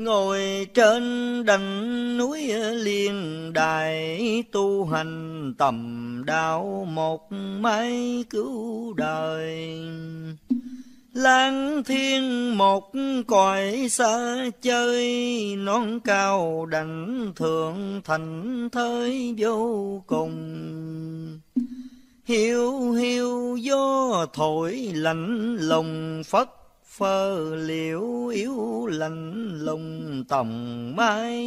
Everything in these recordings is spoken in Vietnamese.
Ngồi trên đỉnh núi Liên Đài, tu hành tầm đạo một mái cứu đời. Lang thiên một cõi xa chơi, non cao đảnh thượng thành thới vô cùng. Hiu hiu gió thổi lạnh lùng, phất phơ liễu yếu lạnh lùng tòng mai.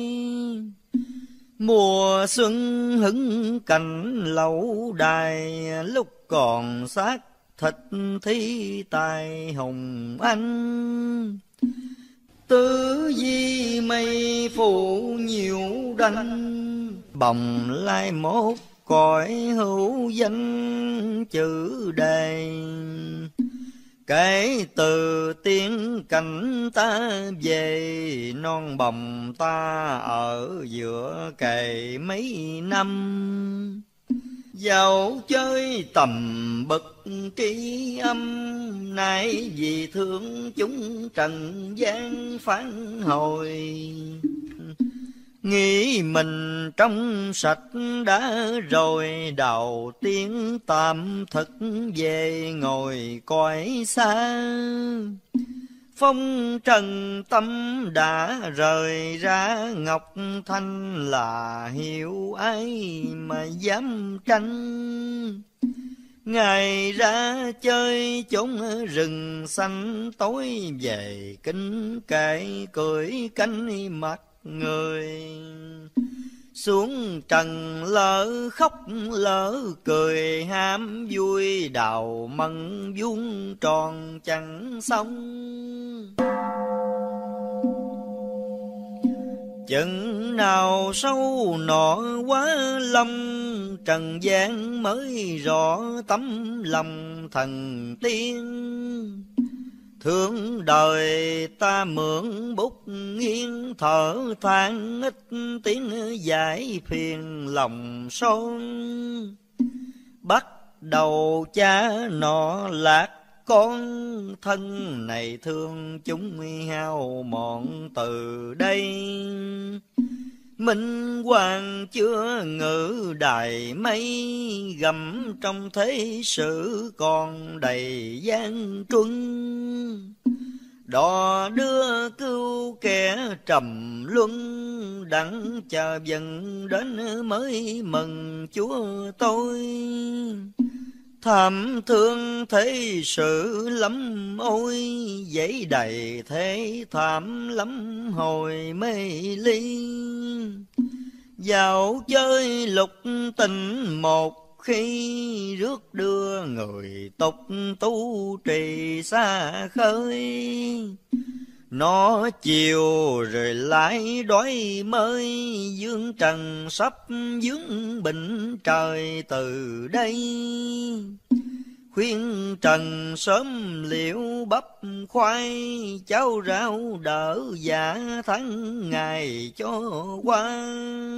Mùa xuân hứng cành lẩu đài, lúc còn xác thịt thi tài hồng anh. Tứ di mây phủ nhiều đanh, bồng lai mốt cõi hữu danh chữ đề. Kể từ tiếng cảnh ta về, non bồng ta ở giữa cày mấy năm. Dạo chơi tầm bậc tri âm, nay vì thương chúng trần gian phản hồi. Nghĩ mình trong sạch đã rồi, đầu tiên tạm thực về ngồi cõi xa. Phong trần tâm đã rời ra, ngọc thanh là hiểu ai mà dám tranh. Ngày ra chơi chốn rừng xanh, tối về kính kệ cười cánh mặt người. Xuống trần lỡ khóc lỡ cười, ham vui đào mận vuông tròn chẳng xong. Chừng nào sâu nọ quá lâm, trần gian mới rõ tấm lòng thần tiên. Thương đời ta mượn bút nghiêng, thở than ít tiếng giải phiền lòng son. Bắt đầu cha nọ lạc con, thân này thương chúng hao mòn từ đây. Minh hoàng chưa ngự đài mây, gầm trong thế sự còn đầy gian truân. Đò đưa cứu kẻ trầm luân, đặng chờ dần đến mới mừng Chúa tôi. Thảm thương thế sự lắm ôi, dãy đầy thế thảm lắm hồi mê ly. Dạo chơi lục tình một khi, rước đưa người tục tu trì xa khơi. Nó chiều rồi lại đói mới, dương trần sắp dướng bệnh trời từ đây. Khuyên trần sớm liệu bắp khoai, cháo rau đỡ dạ tháng ngày cho qua.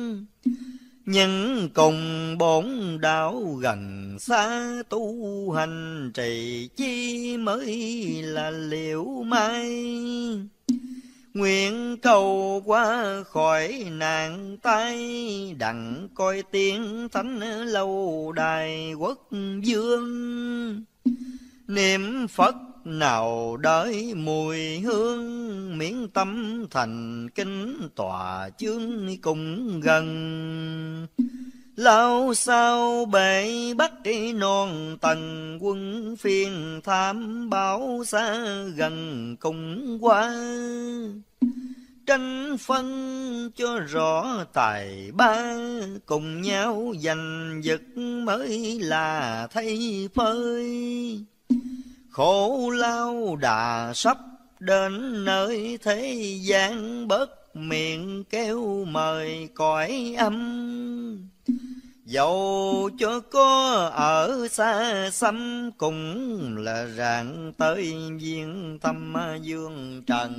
Nhưng cùng bổn đạo gần xa, tu hành trì chi mới là liệu mai. Nguyện cầu qua khỏi nạn tai, đặng coi tiếng thánh lâu đài quốc vương. Niệm Phật nào đợi mùi hương, miễn tâm thành kính tòa chương cùng gần. Lao sao bể bắt non tầng, quân phiên tham báo xa gần cùng qua. Tranh phân cho rõ tài ba, cùng nhau giành giật mới là thay phơi. Khổ lao đà sắp đến nơi thế gian, bớt miệng kêu mời cõi âm. Dẫu cho có ở xa xăm, cũng là rạng tới viên tâm dương trần.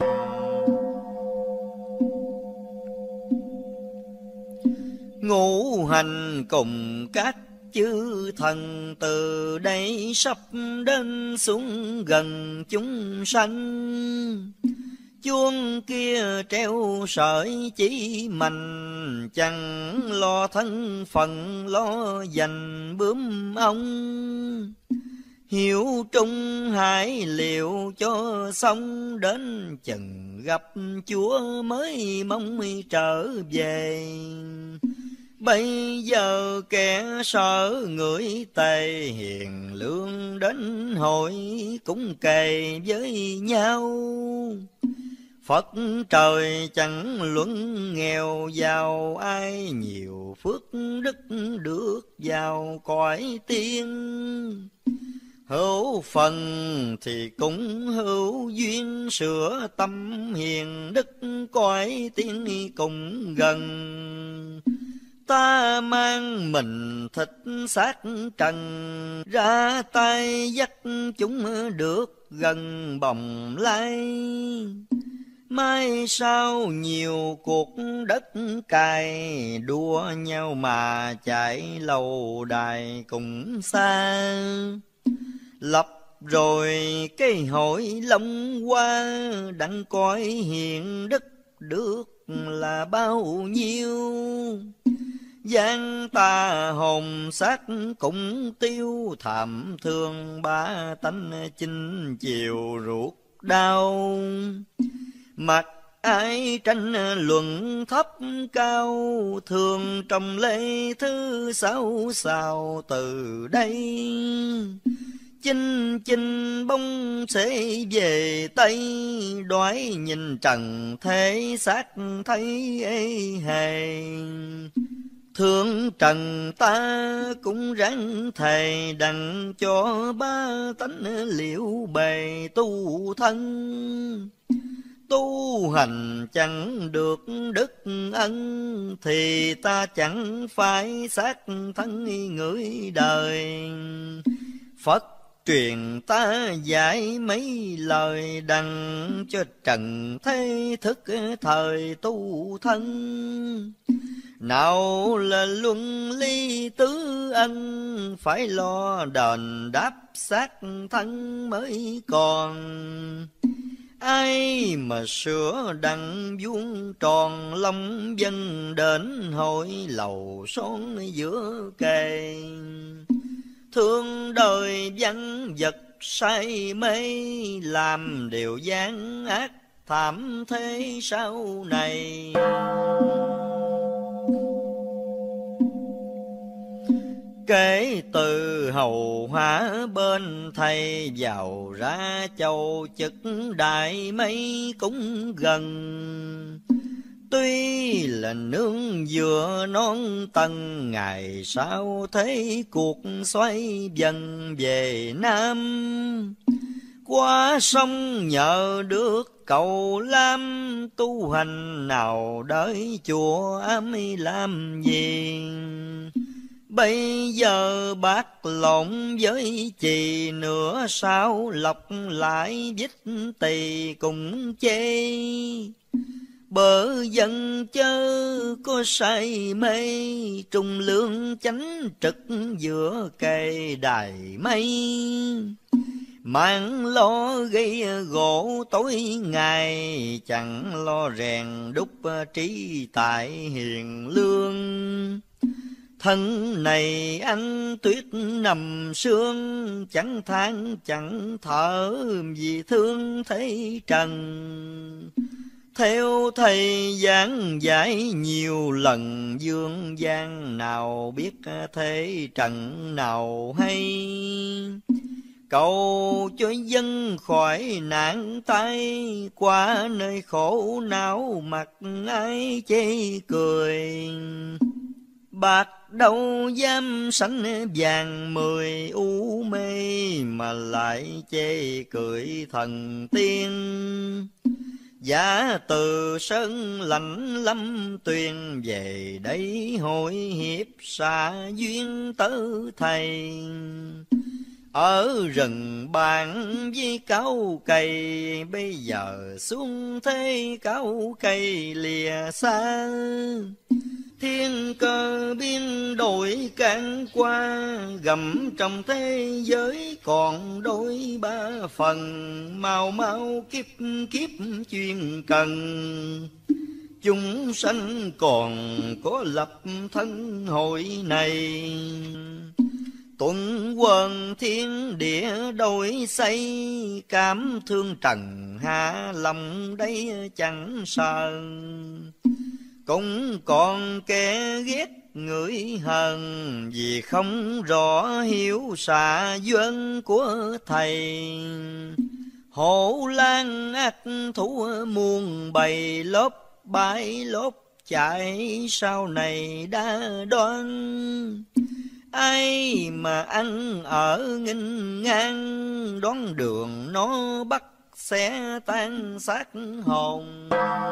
Ngũ hành cùng các chư thần, từ đây sắp đến xuống gần chúng sanh. chuông kia treo sợi chỉ mạnh, chẳng lo thân phận lo dành bướm ong. Hiểu trung hải liệu cho xong, đến chừng gặp Chúa mới mong trở về. Bây giờ kẻ sợ người tề, hiền lương đến hội cũng kề với nhau. Phật trời chẳng luận nghèo giàu, ai nhiều phước đức được vào cõi tiên. Hữu phần thì cũng hữu duyên, sửa tâm hiền đức cõi tiên cùng gần. Ta mang mình thịt xác trần, ra tay dắt chúng được gần bồng lai. Mai sau nhiều cuộc đất cày, đua nhau mà chạy lâu đài cùng xa. Lập rồi cái hội Long Hoa, đặng coi hiền đức được là bao nhiêu. Giang ta hồn xác cũng tiêu, thảm thương ba tánh chinh chiều ruột đau. Mặc ai tranh luận thấp cao, thường trong lễ thứ sáu sao từ đây. Chinh chinh bông sẽ về Tây, đoái nhìn trần thế xác thấy ê hề. Thương trần ta cũng ráng thề, đặng cho ba tánh liệu bề tu thân. Tu hành chẳng được đức ân, thì ta chẳng phải xác thân người đời. Phật truyền ta dạy mấy lời, đặng cho trần thế thức thời tu thân. Nào là luân ly tứ ân, phải lo đền đáp xác thân mới còn. Ai mà sửa đặng vuông tròn, long dân đến hội lầu son giữa kề. Thương đời văn vật say mê, làm điều gian ác thảm thế sau này. Kể từ hầu hóa bên thầy, vào ra châu chức đại mấy cũng gần. Tuy là nương vừa non tầng, ngày sau thấy cuộc xoay dần về Nam. Qua sông nhờ được cầu lam, tu hành nào đợi chùa ám làm gì. Bây giờ bác lộn với chì, nửa sao lọc lại vít tỳ cùng chê. Bờ dân chớ có say mê, trung lương chánh trực giữa cây đài mây. Mang lo gây gỗ tối ngày, chẳng lo rèn đúc trí tại hiền lương. Thân này anh tuyết nằm sương, chẳng than chẳng thở vì thương thấy trần. Theo thầy giảng dạy nhiều lần, dương gian nào biết thế trần nào hay. Cầu cho dân khỏi nạn tai, qua nơi khổ não mặt ai chê cười. Bạc đâu dám sánh vàng 10 u mê, mà lại chê cười thần tiên. Giả từ sơn lạnh lâm tuyền, về đây hội hiệp xa duyên tớ thầy. Ở rừng bàn với cao cây, bây giờ xuống thế cao cây lìa xa. Thiên cơ biến đổi Tuổi can qua gầm trong thế giới còn đôi ba phần, mau mau kiếp kiếp chuyên cần. Chúng sanh còn có lập thân hội này, tuần quần thiên địa đổi xây, cảm thương trần hạ lòng đây chẳng sờn. Cũng còn kẻ ghét người hờn, vì không rõ hiểu xạ duyên của thầy. Hổ lang ác thú muôn bầy, lốp bãi lốp chạy sau này đã đoán. Ai mà ăn ở nghinh ngang, đón đường nó bắt sẽ tan xác hồn.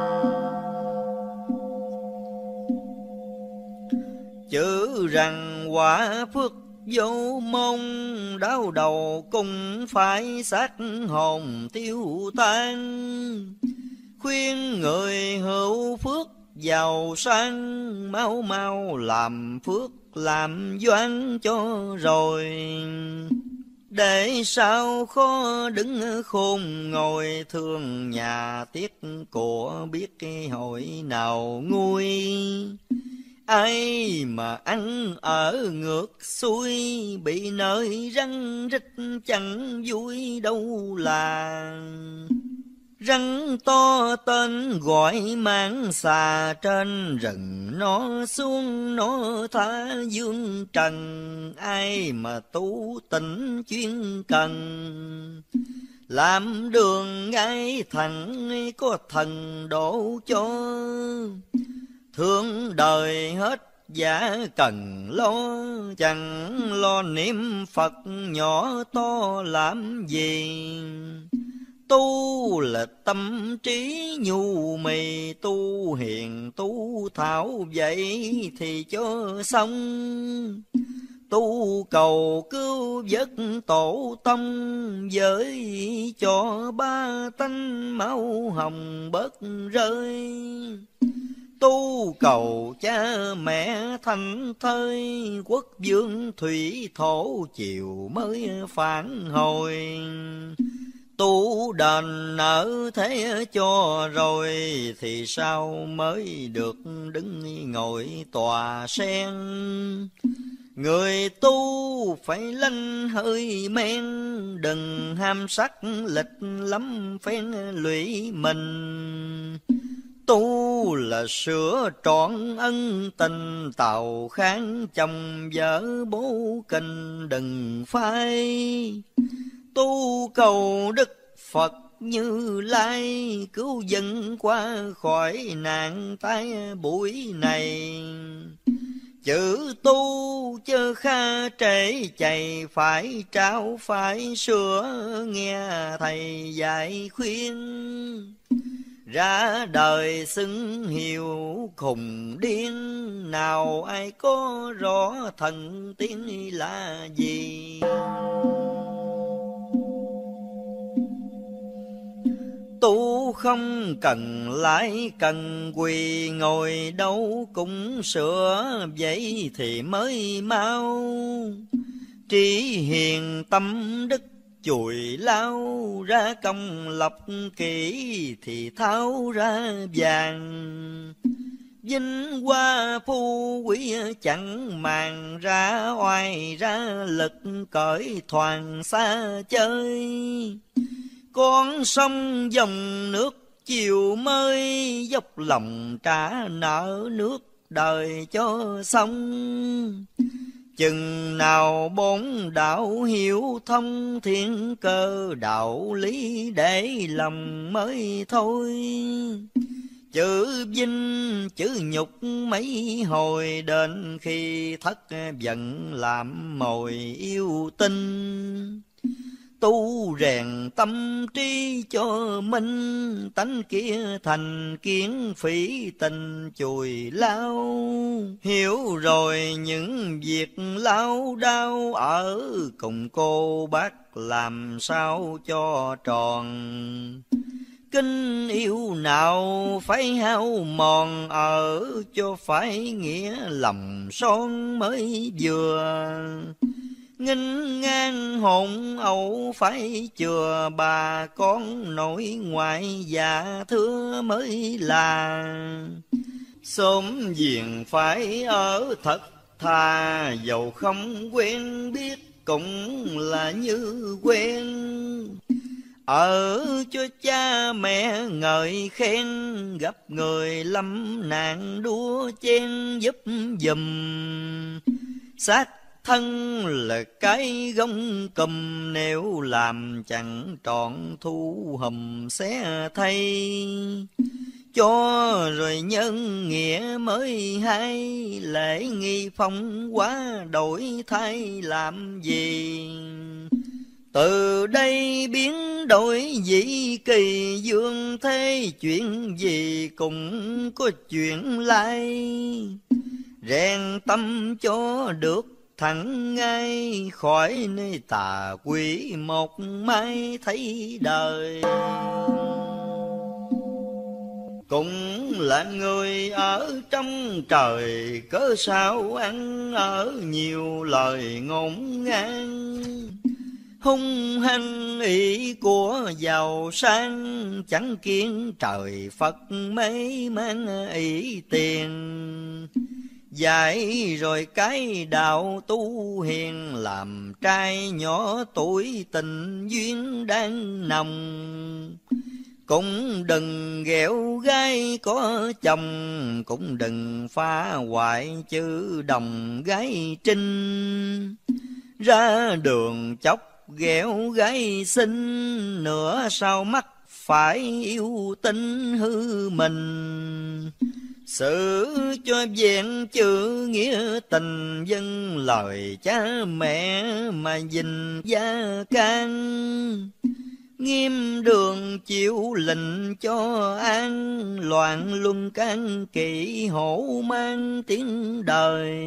Chữ rằng quả phước vô môn, đau đầu cũng phải xác hồn tiêu tan. Khuyên người hữu phước giàu sang, mau mau làm phước làm doan cho rồi. Để sao khó đứng khôn ngồi, thương nhà tiếc của biết hội nào nguôi. Ai mà ăn ở ngược xuôi, bị nơi răng rít chẳng vui đâu là. Rắn to tên gọi mang xà, trên rừng nó xuống nó tha dương trần. Ai mà tu tịnh chuyên cần, làm đường ngay thẳng có thần độ cho. Thương đời hết giả cần lo, chẳng lo niệm Phật nhỏ to làm gì. Tu là tâm trí nhu mì, tu hiền tu thảo vậy thì cho xong. Tu cầu cứu vớt tổ tông, với cho ba tánh máu hồng bớt rơi. Tu cầu cha mẹ thành thơi, quốc vương thủy thổ chiều mới phản hồi. Tu đền nợ thế cho rồi, thì sao mới được đứng ngồi tòa sen. Người tu phải lanh hơi men, đừng ham sắc lịch lắm phen lụy mình. Tu là sửa trọn ân tình, tàu kháng chồng vợ bố kinh đừng phai. Tu cầu Đức Phật Như Lai, cứu dân qua khỏi nạn tai buổi này. Chữ tu chớ kha trễ chạy, phải trao phải sửa nghe thầy dạy khuyên. Ra đời xưng hiệu khùng điên, nào ai có rõ thần tiên là gì. Tu không cần lãi cần quỳ, ngồi đâu cũng sửa vậy thì mới mau. Trí hiền tâm đức chùi lao, ra công lập kỹ thì tháo ra vàng. Vinh hoa phú quý chẳng màng, ra oai ra lực cởi thoảng xa chơi. Con sông dòng nước chiều mới, dốc lòng trả nợ nước đời cho xong. Chừng nào bốn đạo hiểu thông, thiên cơ đạo lý để lòng mới thôi. Chữ vinh chữ nhục mấy hồi, đến khi thất giận làm mồi yêu tinh. Tu rèn tâm trí cho minh, tánh kia thành kiến phỉ tình chùi lao. Hiểu rồi những việc lao đao, ở cùng cô bác làm sao cho tròn. Kinh yêu nào phải hao mòn, ở cho phải nghĩa lòng son mới vừa. Nghinh ngang hồn ẩu phải chừa, bà con nội ngoại dạ thưa mới là. Xóm giềng phải ở thật thà, dầu không quen biết cũng là như quen. Ở cho cha mẹ ngợi khen, gặp người lâm nạn đua chen giúp giùm. Xác thân là cái gông cùm, nếu làm chẳng trọn thu hùm xé thay. Cho rồi nhân nghĩa mới hay, lễ nghi phong quá đổi thay làm gì. Từ đây biến đổi dĩ kỳ, dương thế chuyện gì cũng có chuyện lai. Rèn tâm cho được thẳng ngay, khỏi nơi tà quỷ một mai thấy đời. Cũng là người ở trong trời, cớ sao ăn ở nhiều lời ngôn ngang. Hung hăng ý của giàu sang, chẳng kiến trời Phật mấy mang ý tiền. Dạy rồi cái đạo tu hiền, làm trai nhỏ tuổi tình duyên đang nồng. Cũng đừng ghẹo gái có chồng, cũng đừng phá hoại chữ đồng gái trinh. Ra đường chốc ghẹo gái xinh, nửa sau mắt phải yêu tinh hư mình. Xử cho vẹn chữ nghĩa tình, dân lời cha mẹ mà gìn gia can. Nghiêm đường chịu lệnh cho an, loạn luân can kỵ hổ mang tiếng đời.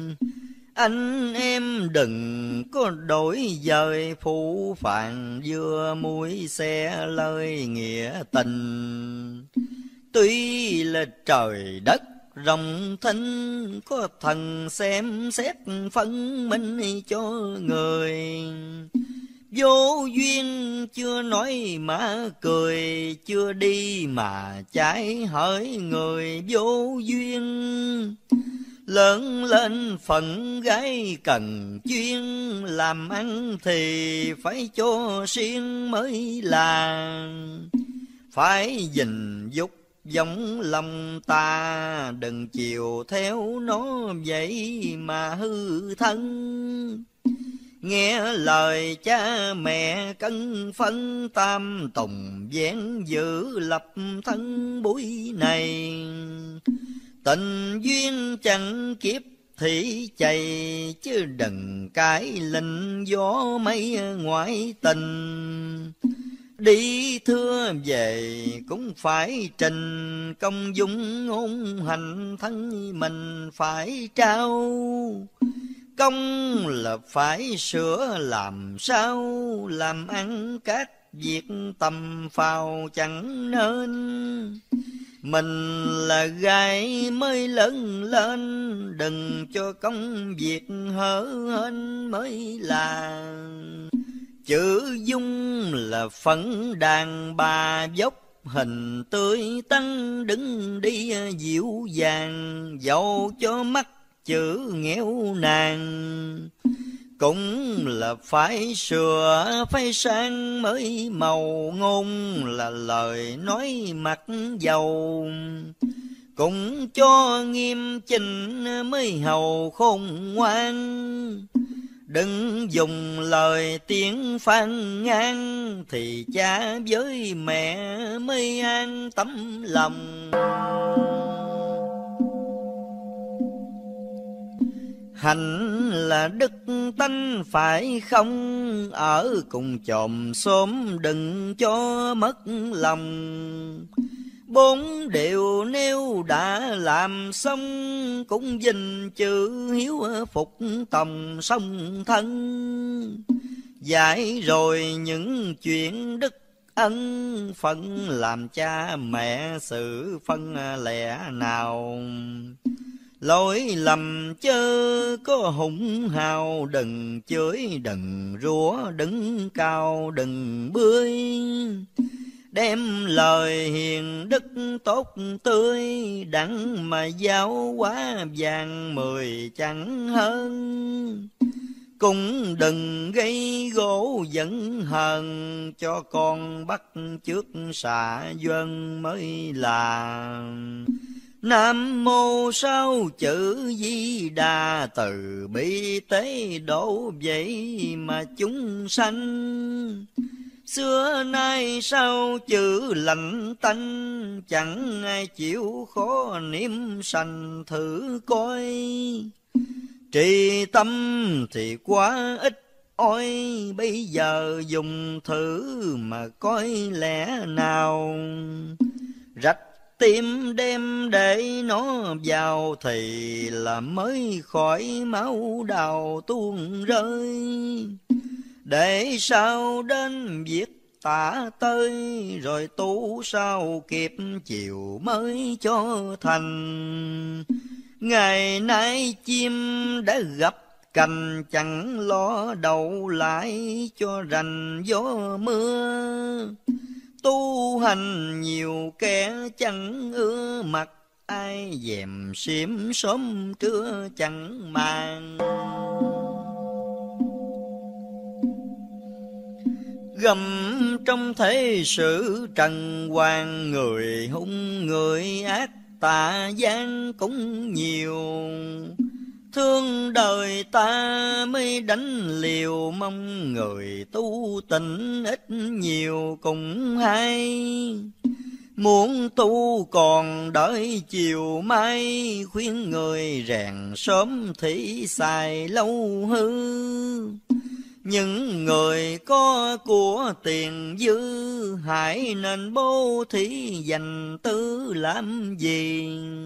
Anh em đừng có đổi dời, phụ phàng vừa muối xe lời nghĩa tình. Tuy là trời đất rộng thinh, có thần xem xét phân minh cho người. Vô duyên chưa nói mà cười, chưa đi mà trái hỡi người vô duyên. Lớn lên phận gái cần chuyên, làm ăn thì phải cho riêng mới là. Phải gìn dục giống lòng ta, đừng chiều theo nó vậy mà hư thân. Nghe lời cha mẹ cân phân, tam tùng vén giữ lập thân buổi này. Tình duyên chẳng kiếp thị chày, chứ đừng cái lệnh gió mây ngoại tình. Đi thưa về cũng phải trình, công dung ngôn hành thân mình phải trao. Công là phải sửa làm sao, làm ăn các việc tầm phào chẳng nên. Mình là gái mới lớn lên, đừng cho công việc hở hên mới là. Chữ dung là phấn đàn bà dốc, hình tươi tắn đứng đi dịu dàng. Dẫu cho mắt chữ nghèo nàn, cũng là phải sửa phải sang mới màu. Ngôn là lời nói mặt dầu, cũng cho nghiêm chỉnh mới hầu khôn ngoan. Đừng dùng lời tiếng phàn nàn, thì cha với mẹ mới an tấm lòng. Hạnh là đức tánh phải không, ở cùng chòm xóm đừng cho mất lòng. Bốn điều nếu đã làm xong, cũng gìn chữ hiếu phục tòng song thân. Dạy rồi những chuyện đức ân, phận làm cha mẹ sự phân lẻ nào. Lỗi lầm chớ có hùng hào, đừng chửi đừng rủa, đứng cao đừng bươi. Đem lời hiền đức tốt tươi, đặng mà giáo hóa vàng 10 chẳng hơn. Cũng đừng gây gỗ giận hờn, cho con bắt trước xạ dân mới là. Nam mô sáu chữ Di Đà, từ bi tế độ vậy mà chúng sanh. Xưa nay sao chữ lạnh tanh, chẳng ai chịu khó niệm sanh thử coi. Trì tâm thì quá ít ôi, bây giờ dùng thử mà coi lẽ nào. Rạch tim đem để nó vào, thì là mới khỏi máu đào tuôn rơi. Để sao đến việc tả tới, rồi tu sao kịp chiều mới cho thành. Ngày nay chim đã gặp cành, chẳng lo đậu lại cho rành gió mưa. Tu hành nhiều kẻ chẳng ưa mặt, ai dèm xiêm sớm trưa chẳng màng. Gầm trong thế sự trần hoàng, người hung người ác tà gian cũng nhiều. Thương đời ta mới đánh liều, mong người tu tịnh ít nhiều cũng hay. Muốn tu còn đợi chiều mai, khuyên người rèn sớm thì xài lâu hư. Những người có của tiền dư, hãy nên bố thí dành tư làm gì.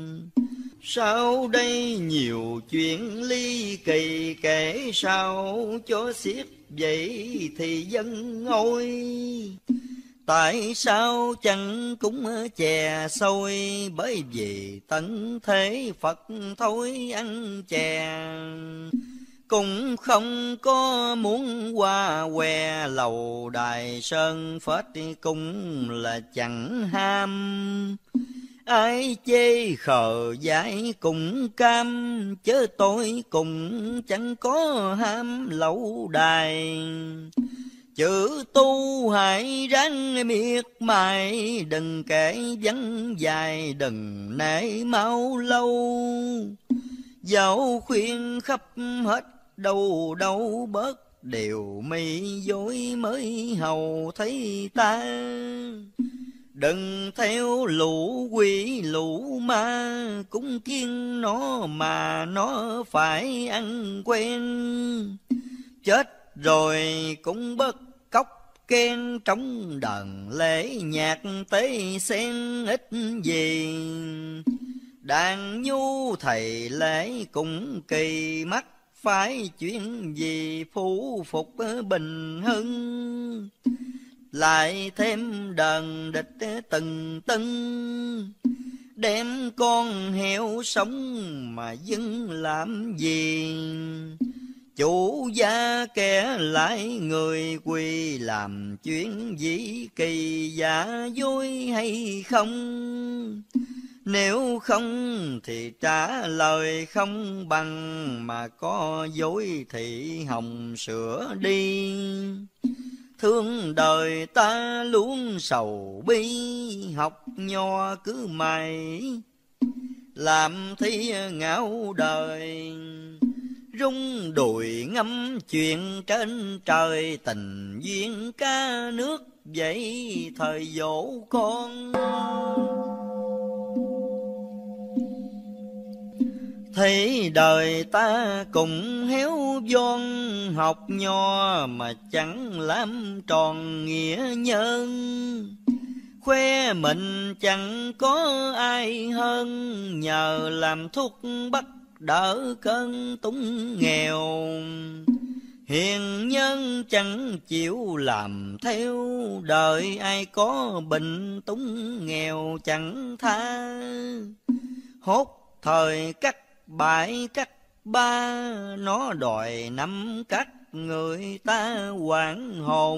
Sau đây nhiều chuyện ly kỳ, kể sao cho xiết vậy thì dân ôi. Tại sao chẳng cúng chè xôi, bởi vì tận thế Phật thôi ăn chè. Cũng không có muốn qua què lầu đài sơn phết, cũng là chẳng ham. Ai chê khờ dại cũng cam, chớ tôi cũng chẳng có ham lẩu đài. Chữ tu hãy ráng miệt mài, đừng kể vắng dài, đừng nể mau lâu. Dẫu khuyên khắp hết đâu đâu bớt, điều mi dối mới hầu thấy ta. Đừng theo lũ quỷ lũ ma, cũng kiêng nó mà nó phải ăn quen. Chết rồi cũng bất cóc khen, trong đờn lễ nhạc tế sen ít gì. Đàn nhu thầy lễ cũng kỳ mắt, phải chuyện gì phủ phục bình hưng. Lại thêm đờn địch từng tưng, đem con heo sống mà dưng làm gì. Chủ gia kẻ lại người quỳ, làm chuyện gì kỳ giả dối hay không. Nếu không thì trả lời không bằng, mà có dối thì hồng sửa đi. Thương đời ta luôn sầu bi, học nho cứ mày làm thi ngạo đời. Rung đùi ngắm chuyện trên trời, tình duyên ca nước vậy thời dỗ con. Thấy đời ta cùng héo von, học nho mà chẳng làm tròn nghĩa nhân. Khoe mình chẳng có ai hơn, nhờ làm thuốc bắc đỡ cơn túng nghèo. Hiền nhân chẳng chịu làm theo, đời ai có bệnh túng nghèo chẳng tha. Hốt thời cắt bãi cắt ba, nó đòi nắm cắt người ta hoảng hồn.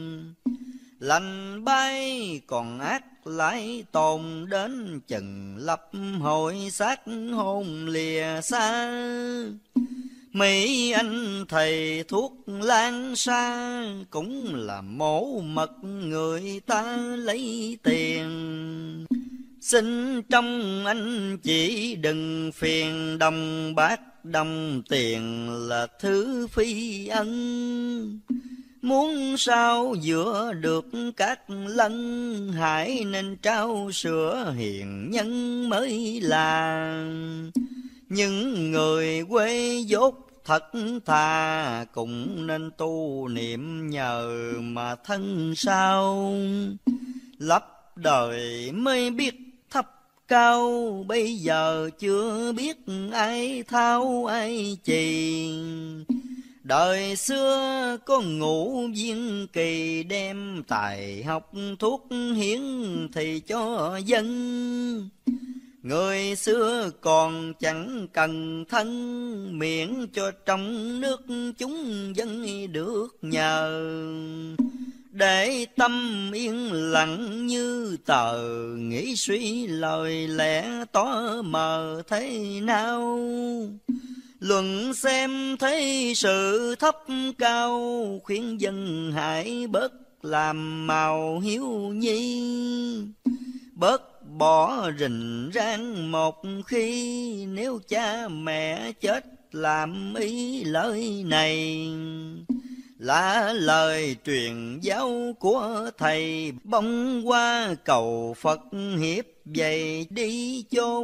Lành bay còn ác lại tồn, đến chừng lập hội xác hôn lìa xa. Mấy anh thầy thuốc lan xa, cũng là mổ mật người ta lấy tiền. Xin trong anh chỉ đừng phiền, đồng bạc đồng tiền là thứ phi ân. Muốn sao giữa được các lân, hãy nên trao sữa hiền nhân mới là. Những người quê dốt thật thà, cũng nên tu niệm nhờ mà thân sao. Lấp đời mới biết thấp cao, bây giờ chưa biết ai thao ai chì. Đời xưa có ngũ viên kỳ, đem tài học thuốc hiến thì cho dân. Người xưa còn chẳng cần thân, miễn cho trong nước chúng dân được nhờ. Để tâm yên lặng như tờ, nghĩ suy lời lẽ tỏ mờ thế nào. Luận xem thấy sự thấp cao, khuyên dân hãy bớt làm màu hiếu nhi. Bớt bỏ rình rang một khi, nếu cha mẹ chết làm ý lời này. Là lời truyền giáo của thầy, bông qua cầu Phật hiếp dày đi chôn.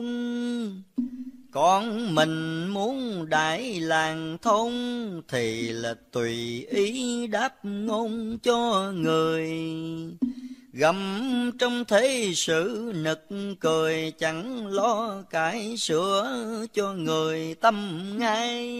Con mình muốn đại làng thôn, thì là tùy ý đáp ngôn cho người. Gầm trong thế sự nực cười, chẳng lo cải sửa cho người tâm ngay.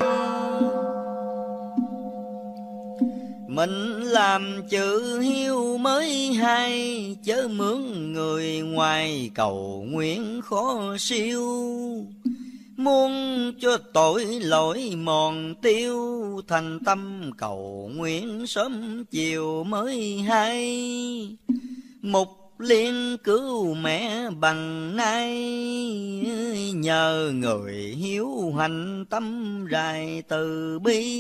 Mình làm chữ hiếu mới hay, chớ mướn người ngoài cầu nguyện khó siêu. Muốn cho tội lỗi mòn tiêu, thành tâm cầu nguyện sớm chiều mới hay. Mục liên cứu mẹ bằng nay, nhờ người hiếu hành tâm rài từ bi.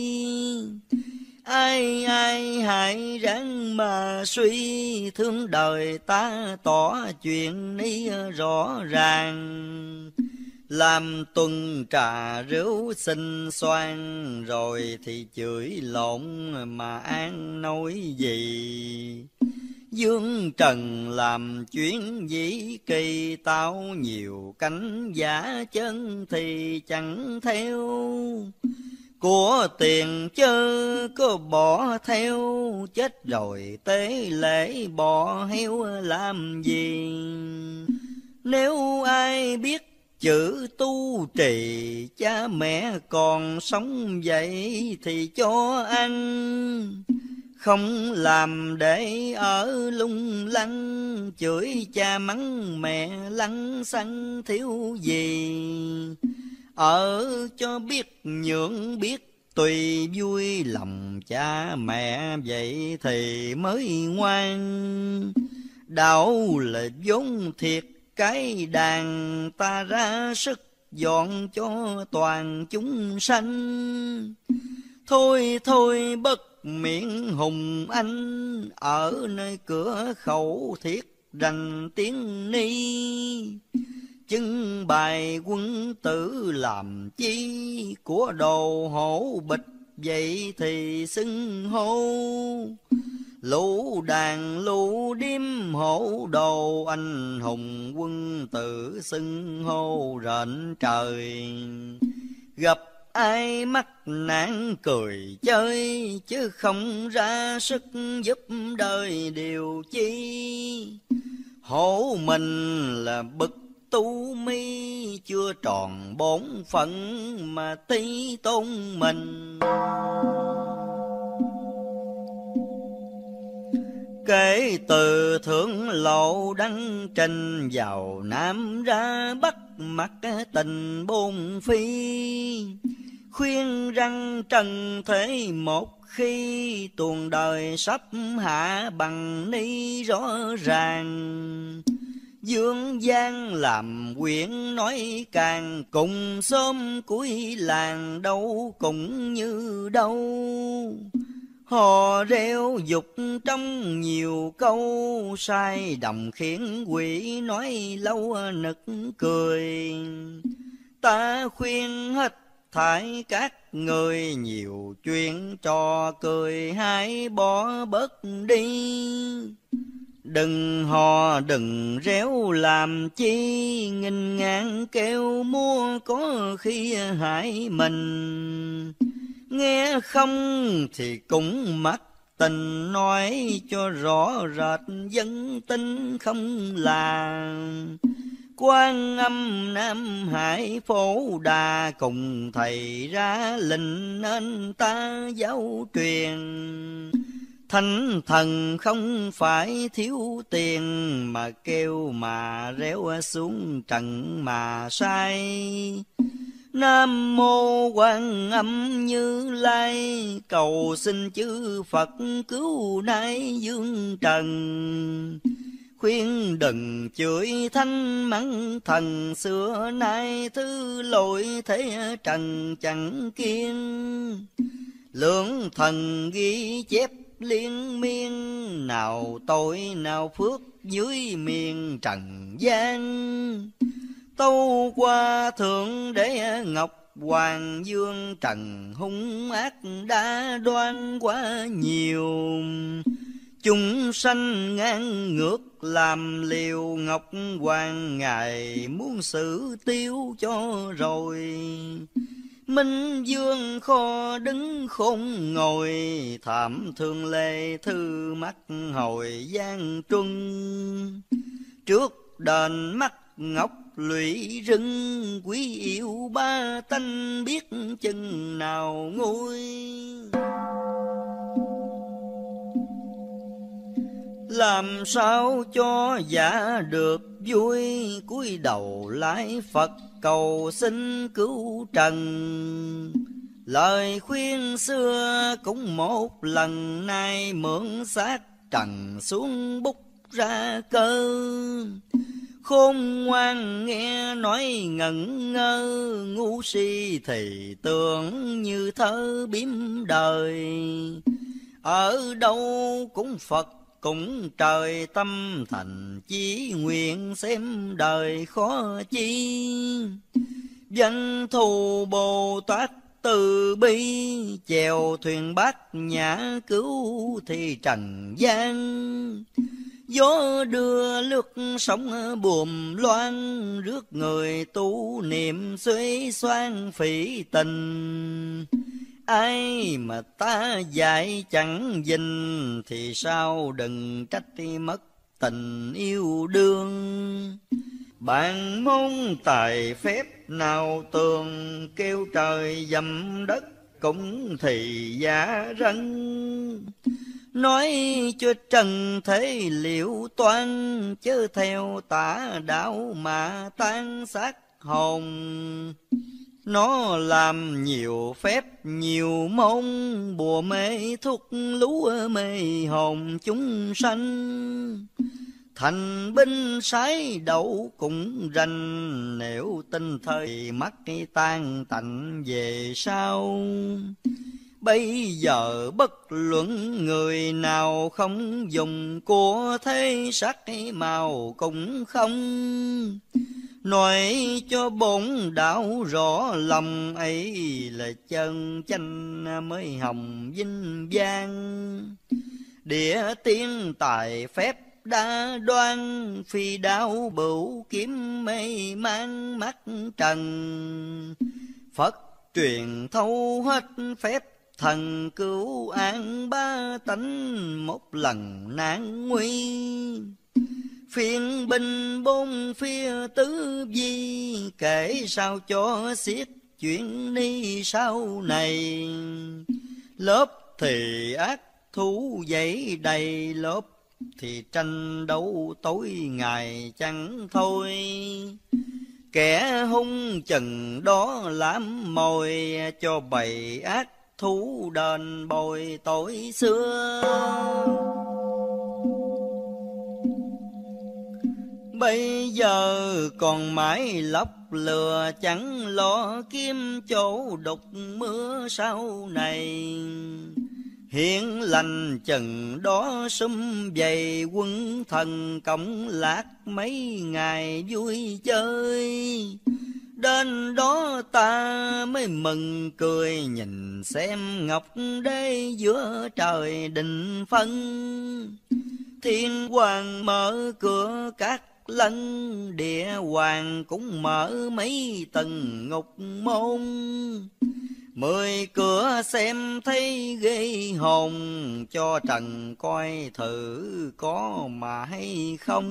Ai ai hãy ráng mà suy, thương đời ta tỏ chuyện ní rõ ràng. Làm tuần trà rượu xinh xoan, rồi thì chửi lộn mà an nói gì. Dương trần làm chuyến dĩ kỳ, tao nhiều cánh giả chân thì chẳng theo. Của tiền chớ có bỏ theo, chết rồi tế lễ bỏ heo làm gì. Nếu ai biết chữ tu trì, cha mẹ còn sống vậy thì cho ăn. Không làm để ở lung lăng, chửi cha mắng mẹ lăng xăng thiếu gì. Ở cho biết nhượng biết tùy vui, lòng cha mẹ vậy thì mới ngoan. Đạo là vốn thiệt cái đàn, ta ra sức dọn cho toàn chúng sanh. Thôi thôi bất miệng hùng anh, ở nơi cửa khẩu thiết rành tiếng ni. Chứng bài quân tử làm chi, của đồ hổ bịch vậy thì xưng hô. Lũ đàn lũ điếm hổ đồ, anh hùng quân tử xưng hô rện trời. Gặp ai mắc nạn cười chơi, chứ không ra sức giúp đời điều chi. Hổ mình là bậc tu mi, chưa tròn bổn phận mà tí tôn mình. Kể từ thượng lộ đăng trình, vào Nam ra Bắc mặc tình bốn phi. Khuyên rằng trần thế một khi, tuồng đời sắp hạ bằng ni rõ ràng. Dương gian làm quyển nói càng, cùng xóm cuối làng đâu cũng như đâu. Hò reo dục trong nhiều câu, sai đồng khiến quỷ nói lâu nực cười. Ta khuyên hết thải các người, nhiều chuyện trò cười hãy bỏ bớt đi. Đừng hò đừng réo làm chi, nghinh ngang kêu mua có khi hại mình. Nghe không thì cũng mắc tình, nói cho rõ rệt dân tin không là. Quan Âm Nam Hải Phổ Đà, cùng thầy ra lệnh nên ta giáo truyền. Thánh thần không phải thiếu tiền, mà kêu mà réo xuống trần mà sai. Nam mô Quan Âm Như Lai, cầu xin chư Phật cứu nay dương trần. Khuyên đừng chửi thanh mắng thần, xưa nay thứ lỗi thế trần chẳng kiên. Lượng thần ghi chép liên miên, nào tội nào phước dưới miền trần gian. Tâu qua thượng đế ngọc hoàng dương, trần hung ác đã đoan quá nhiều. Chúng sanh ngang ngược làm liều, ngọc hoàng ngài muốn xử tiêu cho rồi. Minh vương kho đứng khôn ngồi, thảm thương lê thư mắt hồi gian truân. Trước đền mắt ngọc lụy rừng, quý yêu ba tánh biết chừng nào nguôi. Làm sao cho giả được vui, cúi đầu lạy Phật cầu xin cứu trần. Lời khuyên xưa cũng một lần, nay mượn xác trần xuống bút ra cơ. Khôn ngoan nghe nói ngẩn ngơ, ngu si thì tưởng như thơ biếm đời. Ở đâu cũng Phật cũng trời, tâm thành chí nguyện xem đời khó chi. Danh thù Bồ Tát từ bi, chèo thuyền bát nhã cứu thì trần gian. Gió đưa lướt sóng buồm loan, rước người tu niệm xuế xoan phỉ tình. Ai mà ta dạy chẳng dình, thì sao đừng trách mất tình yêu đương. Bạn môn tài phép nào tường, kêu trời dầm đất cũng thì giả rân. Nói cho trần thế liệu toan, chớ theo tà đạo mà tan xác hồn. Nó làm nhiều phép nhiều môn, bùa mê thuốc lú mê hồn chúng sanh. Thành binh sái đậu cũng rành, nếu tin thời mắc tan tạnh về sau. Bây giờ bất luận người nào không dùng của thế sắc màu cũng không. Nói cho bổn đạo rõ lòng ấy, là chân chánh mới hồng vinh vang. Địa tiên tài phép đa đoan, phi đao bửu kiếm mê mang mắt trần. Phật truyền thâu hết phép thần, cứu an ba tánh một lần nan nguy. Phiên binh bốn phía tứ vi, kể sao cho xiết chuyện ni sau này. Lớp thì ác thú dậy đầy, lớp thì tranh đấu tối ngày chẳng thôi. Kẻ hung chừng đó làm mồi cho bầy ác thú đền bồi tội xưa. Bây giờ còn mãi lóc lừa chẳng lo kiếm chỗ đục mưa sau này. Hiển lành chừng đó sum vầy quân thần cộng lạc mấy ngày vui chơi. Đến đó ta mới mừng cười nhìn xem ngọc đế giữa trời định phân. Thiên hoàng mở cửa các lân, địa hoàng cũng mở mấy tầng ngục môn. 10 cửa xem thấy ghê hồn, cho trần coi thử có mà hay không.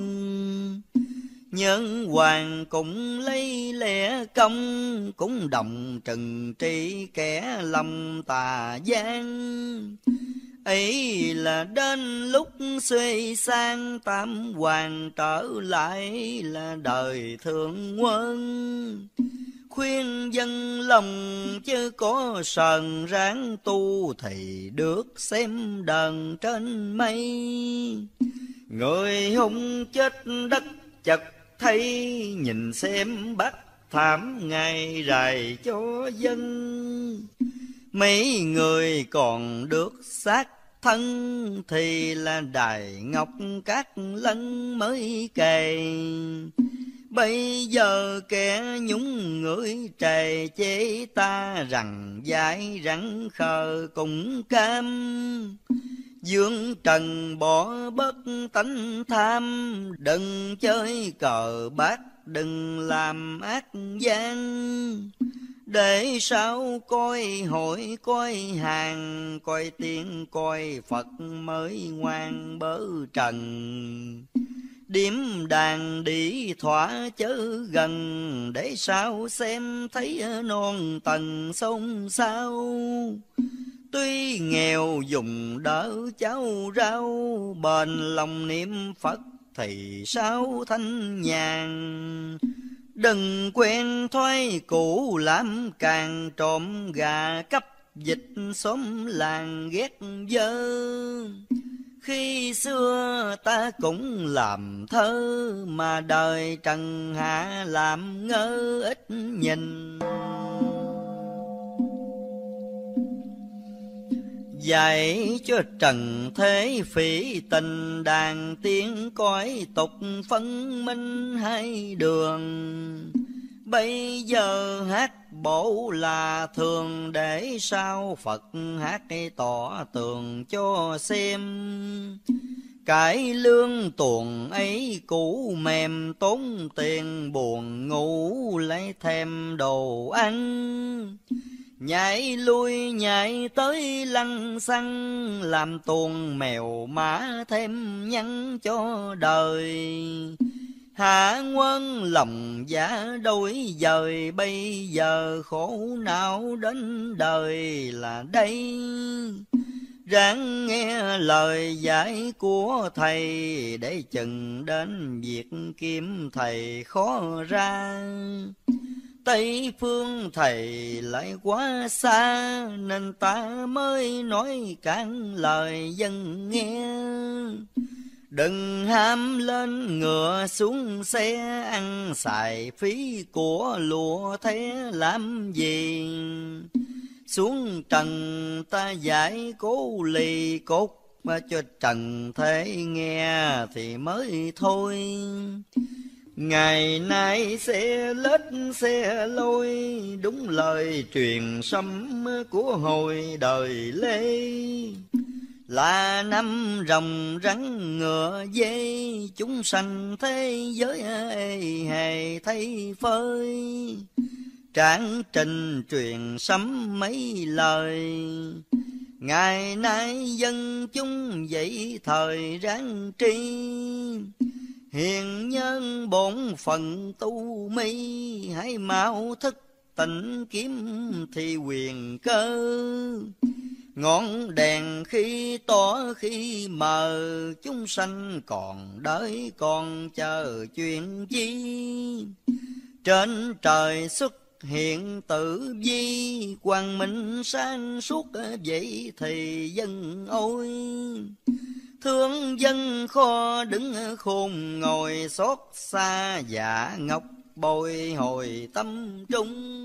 Nhân hoàng cũng lấy lẽ công, cũng đồng trừng trị kẻ lòng tà gian. Ấy là đến lúc xuê sang tam hoàng trở lại là đời thượng quân. Khuyên dân lòng chứ có sờn ráng tu thì được xem đờn trên mây. Người hung chết đất chật thấy, nhìn xem bắt thảm ngày rày cho dân. Mấy người còn được xác thân thì là đài ngọc các lân mới kề. Bây giờ kẻ nhúng người trề chế ta rằng dại rắn khờ cũng cam. Dương trần bỏ bớt tánh tham, đừng chơi cờ bạc đừng làm ác gian. Để sao coi hội coi hàng, coi tiên coi Phật mới ngoan bớ trần. Điếm đàn đi thỏa chớ gần, để sao xem thấy non tầng sông sao. Tuy nghèo dùng đỡ cháu rau, bền lòng niệm Phật thì sao thanh nhàn. Đừng quen thói cũ làm càng, trộm gà cắp dịch xóm làng ghét dơ. Khi xưa ta cũng làm thơ, mà đời trần hạ làm ngơ ít nhìn. Dạy cho trần thế phỉ tình, đàn tiếng cõi tục phân minh hai đường. Bây giờ hát bộ là thường, để sao Phật hát tỏ tường cho xem. Cái lương tuồng ấy cũ mềm, tốn tiền buồn ngủ lấy thêm đồ ăn. Nhảy lui nhảy tới lăng xăng, làm tuồng mèo mã thêm nhăn cho đời. Hạ quân lòng giả đôi dời, bây giờ khổ não đến đời là đây. Ráng nghe lời dạy của thầy, để chừng đến việc kiếm thầy khó ra. Tây phương thầy lại quá xa, nên ta mới nói cạn lời dân nghe. Đừng ham lên ngựa xuống xe, ăn xài phí của lụa thế làm gì. Xuống trần ta giải cố lì cốt, mà cho trần thế nghe thì mới thôi. Ngày nay xe lết xe lôi, đúng lời truyền sấm của hồi đời Lê. Là năm rồng rắn ngựa dê, chúng sanh thế giới hề thấy phơi. Trạng trình truyền sấm mấy lời, ngày nay dân chúng dậy thời ráng tri. Hiền nhân bổn phận tu mi, hãy mau thức tỉnh kiếm thì quyền cơ. Ngọn đèn khi tỏ khi mờ, chúng sanh còn đợi còn chờ chuyện chi. Trên trời xuất hiện tử vi, quang minh sáng suốt vậy thì dân ôi. Thương dân kho đứng khôn ngồi, xót xa dạ ngọc bồi hồi tâm trung.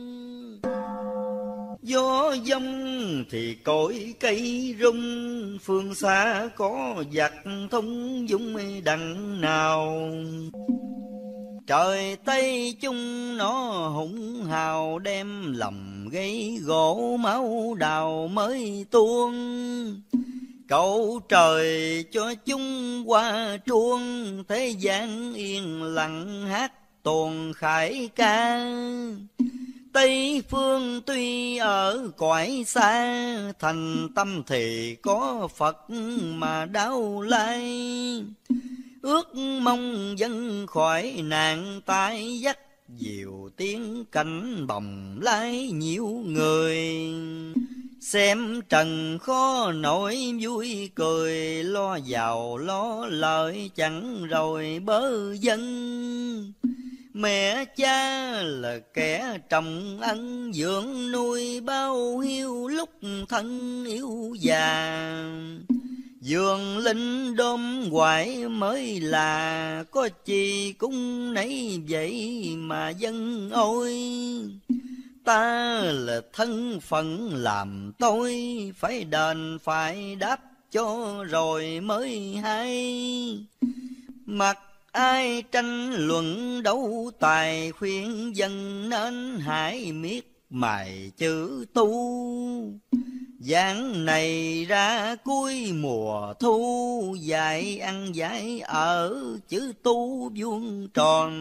Gió dông thì cội cây rung, phương xa có giặc thông dung đằng nào. Trời Tây chung nó hùng hào, đem lòng gây gỗ máu đào mới tuôn. Cầu trời cho chúng qua truông, thế gian yên lặng hát tuồng khải ca. Tây phương tuy ở cõi xa, thành tâm thì có Phật mà đau lai. Ước mong dân khỏi nạn tai, dắt diều tiếng cảnh bồng lái nhiều người. Xem trần khó nổi vui cười, lo giàu lo lợi chẳng rồi bớ dân. Mẹ cha là kẻ trồng ân, dưỡng nuôi bao hiu lúc thân yếu già. Dường linh đom hoài mới là, có chi cũng nấy vậy mà dân ôi. Ta là thân phận làm tôi, phải đền phải đáp cho rồi mới hay. Mặc ai tranh luận đấu tài, khuyên dân nên hãy miết mài chữ tu. Giảng này ra cuối mùa thu, dạy ăn dạy ở chữ tu vuông tròn.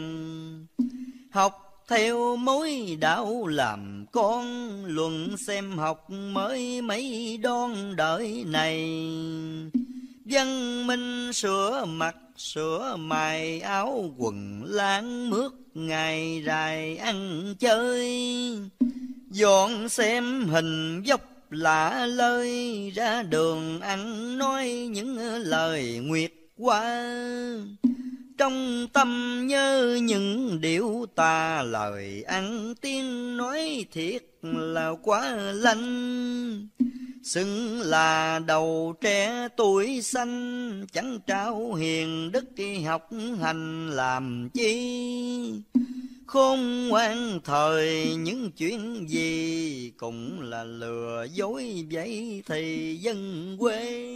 Học theo mối đạo làm con, luận xem học mới mấy đón đợi này. Văn minh sửa mặt sửa mài, áo quần láng mướt ngày dài ăn chơi. Dọn xem hình dốc lạ lơi, ra đường ăn nói những lời nguyệt qua. Trong tâm nhớ những điệu tà, lời ăn tiếng nói thiệt là quá lanh. Xưng là đầu trẻ tuổi xanh, chẳng trao hiền đức học hành làm chi. Khôn ngoan thời những chuyện gì, cũng là lừa dối vậy thì dân quê.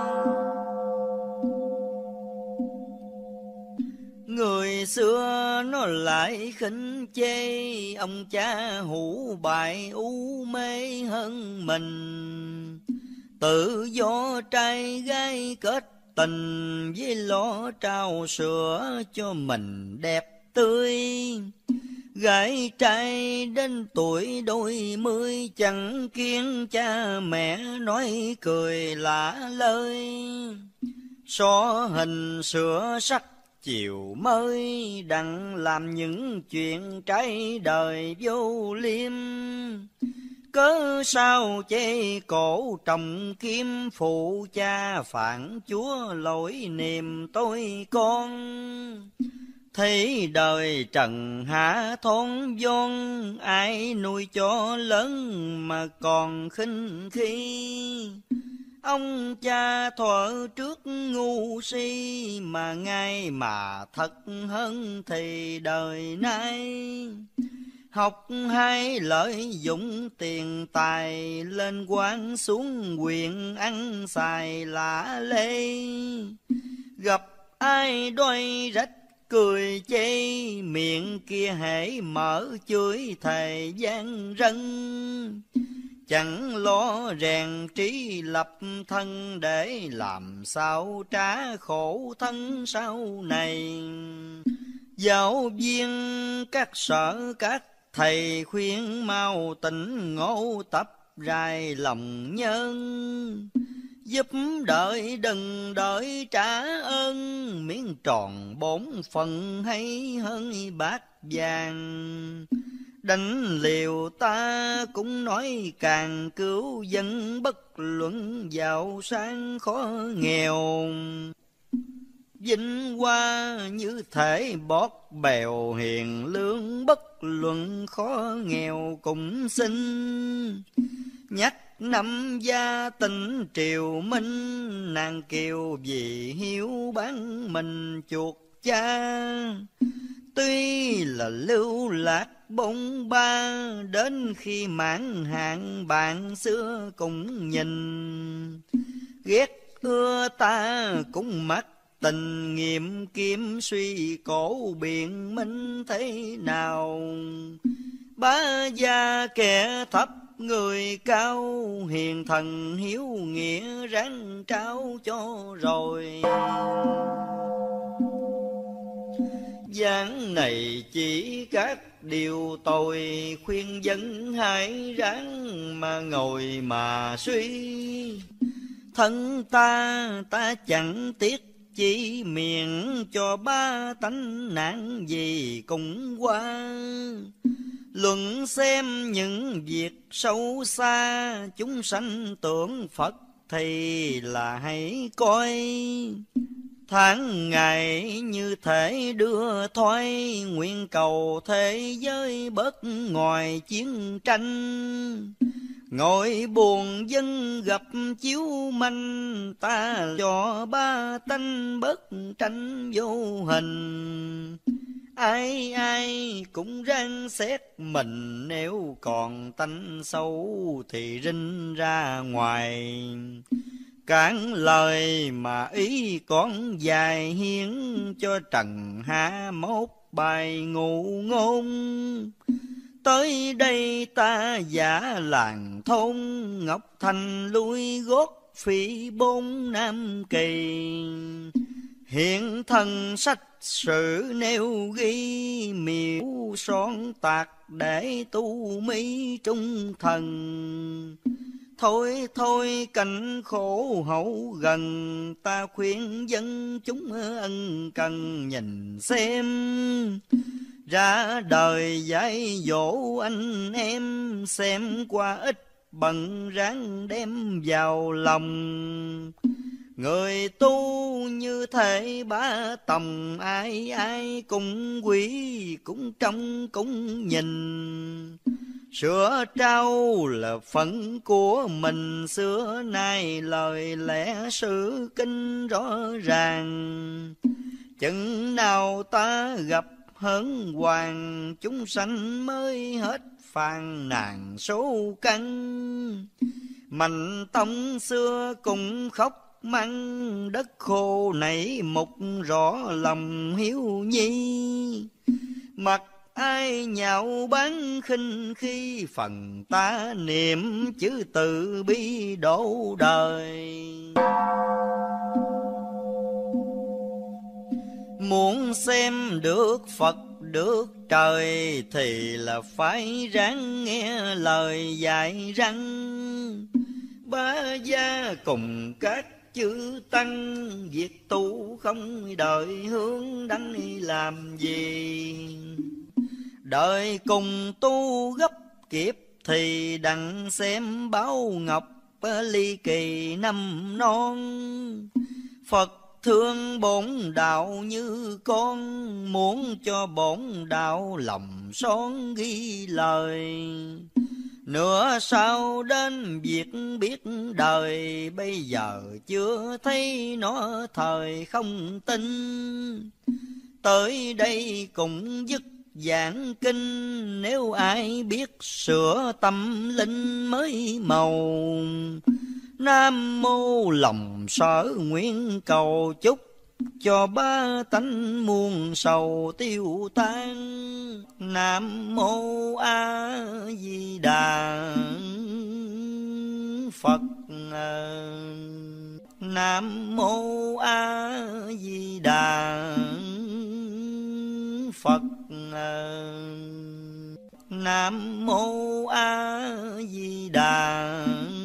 Người xưa nó lại khinh chê, ông cha hủ bại u mê hơn mình. Tự do trai gái kết tình, với lo trao sữa cho mình đẹp tươi. Gái trai đến tuổi đôi mươi, chẳng kiêng cha mẹ nói cười lạ lời. So hình sửa sắc chiều mới, đặng làm những chuyện trái đời vô liêm. Cớ sao chê cổ trồng kim, phụ cha phản chúa lỗi niềm tôi con. Thấy đời trần hạ thôn vốn, ai nuôi cho lớn mà còn khinh khi. Ông cha thuở trước ngu si, mà ngay mà thật hơn thì đời nay. Học hay lợi dụng tiền tài, lên quan xuống quyền ăn xài lả lê. Gặp ai đôi rách cười chê, miệng kia hễ mở chửi thầy gian rân. Chẳng lo rèn trí lập thân, để làm sao trả khổ thân sau này. Giáo viên các sở các thầy khuyên mau tỉnh ngộ, tập rài lòng nhân. Giúp đợi đừng đợi trả ơn, miếng tròn bổn phận hay hơn bát vàng. đánh liều ta cũng nói càng cứu dân, bất luận giàu sang khó nghèo. Vinh hoa như thể bót bèo, hiền lương bất luận khó nghèo cũng xin. Nhắc năm gia tình triều minh, nàng kiều vì hiếu bán mình chuột cha. Tuy là lưu lạc bôn ba, đến khi mãn hạn bạn xưa cũng nhìn. Ghét ưa ta cũng mặc tình, nghiệm kiếm suy cổ biện minh thế nào. Bá gia kẻ thấp người cao, hiền thần hiếu nghĩa ráng trao cho rồi. Giảng này chỉ các điều tội, khuyên dân hãy ráng mà ngồi mà suy. Thân ta chẳng tiếc chỉ miệng, cho ba tánh nạn gì cũng qua. Luận xem những việc sâu xa, chúng sanh tưởng Phật thì là hãy coi. Tháng ngày như thể đưa thoái, nguyện cầu thế giới bớt ngoài chiến tranh. Ngồi buồn dân gặp chiếu manh, ta cho ba tánh bớt tranh vô hình. Ai ai cũng ráng xét mình, nếu còn tánh xấu thì rinh ra ngoài. Cản lời mà ý còn dài, hiến cho trần hạ mốt bài ngụ ngôn. Tới đây ta giả làng thôn, Ngọc Thành lui gót phỉ bốn Nam Kỳ. Hiện thân sách sử nêu ghi, miêu son tạc để tu mỹ trung thần. Thôi thôi cảnh khổ hậu gần, ta khuyên dân chúng ân cần nhìn xem. Ra đời dạy dỗ anh em, xem qua ít bận ráng đem vào lòng. Người tu như thể bá tòng, ai ai cũng quý cũng trông cũng nhìn. Sửa trao là phận của mình, xưa nay lời lẽ sự kinh rõ ràng. Chừng nào ta gặp hớn hoàng, chúng sanh mới hết phàn nàn số căn. Mạnh tông xưa cũng khóc mắng, đất khô nảy mục rõ lòng hiếu nhi. Mặc ai nhạo báng khinh khi, phần ta niệm chữ từ bi độ đời. Muốn xem được Phật được trời, thì là phải ráng nghe lời dạy răng. Bá gia cùng các chư tăng, việc tu không đợi hướng đăng làm gì. Đợi cùng tu gấp kiếp, thì đặng xem báo ngọc ly kỳ năm non. Phật thương bổn đạo như con, muốn cho bổn đạo lòng son ghi lời. Nữa sau đến việc biết đời, bây giờ chưa thấy nó thời không tin. Tới đây cũng dứt giảng kinh, nếu ai biết sửa tâm linh mới màu. Nam mô lòng sở nguyện cầu chúc, cho ba tánh muôn sầu tiêu tan. Nam mô A Di Đà Phật. Nam mô A Di Đà Phật. Nam mô A Di Đà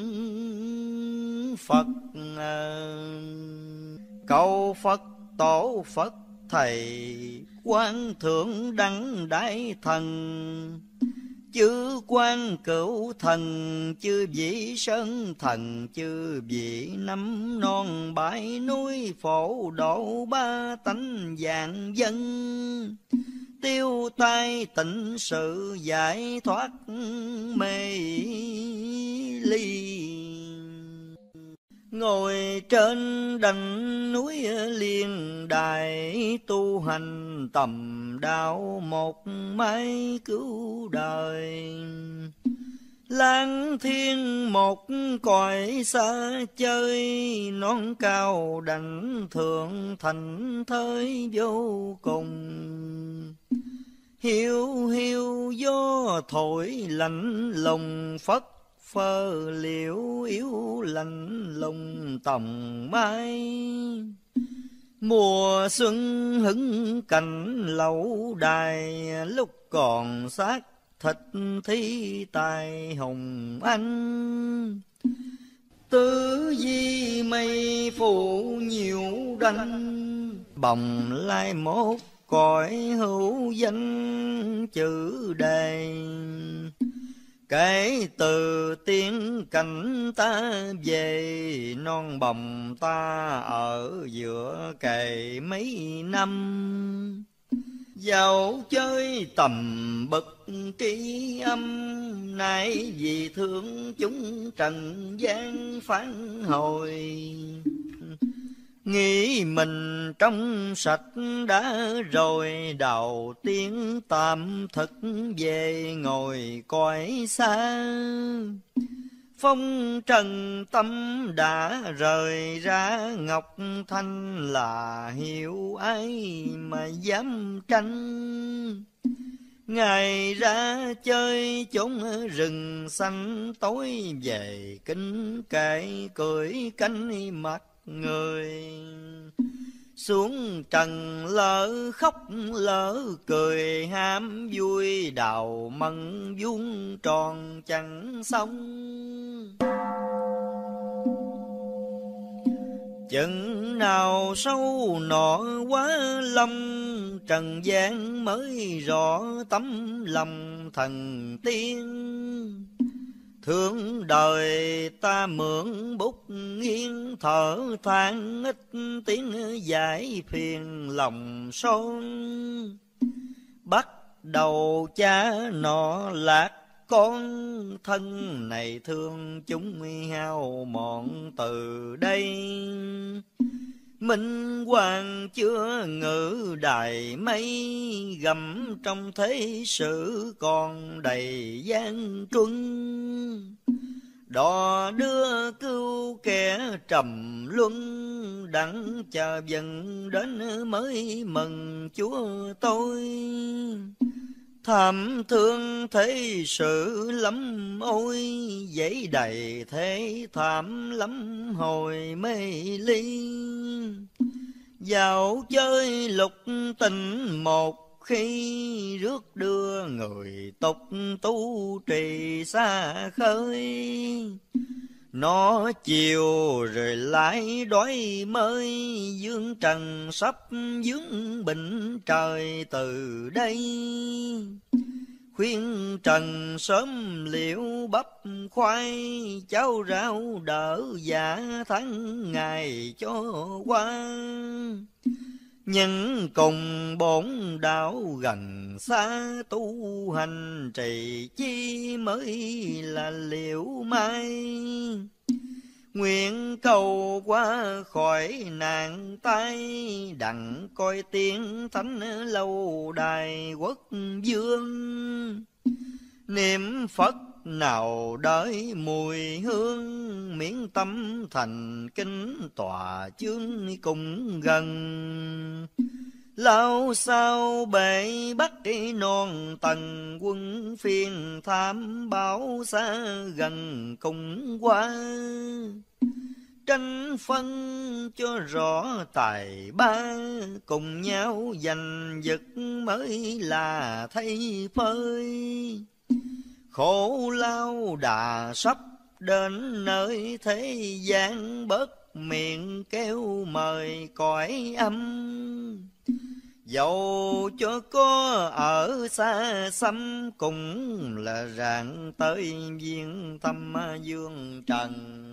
Phật. Cầu Phật tổ Phật thầy, Quan Thượng Đăng Đại Thần, Chư quan cửu thần, chư vị sơn thần, chư vị năm non bãi núi, phổ độ ba tánh vạn dân. Tiêu tai tịnh sự, giải thoát mê ly. Ngồi trên đỉnh núi Liên Đài, tu hành tầm đạo một mái cứu đời. Lang thiên một cõi xa chơi, non cao đảnh thượng thành thới vô cùng. Hiu hiu gió thổi lạnh lùng, phất phơ liễu yếu lạnh lùng tòng mai. Mùa xuân hứng cành lẩu đài, lúc còn xác thịt thi tài hồng anh. Tứ di mây phủ nhiều đanh, bồng lai mốt cõi hữu danh chữ đề. Kể từ tiếng cảnh ta về, non bồng ta ở giữa cày mấy năm. Dạo chơi tầm bậc tri âm, nay vì thương chúng trần gian phản hồi. Nghĩ mình trong sạch đã rồi, đầu tiên tạm thực về ngồi cõi xa. Phong trần tâm đã rời ra, ngọc thanh là hiểu ai mà dám tranh. Ngày ra chơi chốn rừng xanh, tối về kính kệ cười cánh mặt người. Xuống trần lỡ khóc lỡ cười, ham vui đào mận vuông tròn chẳng xong. Chừng nào sâu nọ quá lâm, trần gian mới rõ tấm lòng thần tiên. Thương đời ta mượn bút nghiêng, thở than ít tiếng giải phiền lòng son. Bắt đầu cha nọ lạc con, thân này thương chúng hao mòn từ đây. Minh hoàng chưa ngự đài mây, gầm trong thế sự còn đầy gian truân. Đò đưa cứu kẻ trầm luân, đặng chờ dần đến mới mừng Chúa tôi. Thảm thương thế sự lắm ôi, dãy đầy thế thảm lắm hồi mê ly. Dạo chơi lục tình một khi, rước đưa người tục tu trì xa khơi. Nó chiều rồi lại đói mới, dương trần sắp dướng bệnh trời từ đây. Khuyên trần sớm liệu bắp khoai, cháo rau đỡ dạ tháng ngày cho qua. Nhưng cùng bổn đạo gần xa, tu hành trì chi mới là liệu mai. Nguyện cầu qua khỏi nạn tai, đặng coi tiếng thánh lâu đài quốc vương. Niệm Phật nào đợi mùi hương, miễn tâm thành kính tòa chương cùng gần. Lao sao bể bắt non tầng, quân phiên tham báo xa gần cùng qua. Tranh phân cho rõ tài ba, cùng nhau giành giật mới là thay phơi. Khổ lao đà sắp đến nơi thế gian, bớt miệng kêu mời cõi âm. Dẫu cho có ở xa xăm cũng là rạng tới viên thăm dương trần.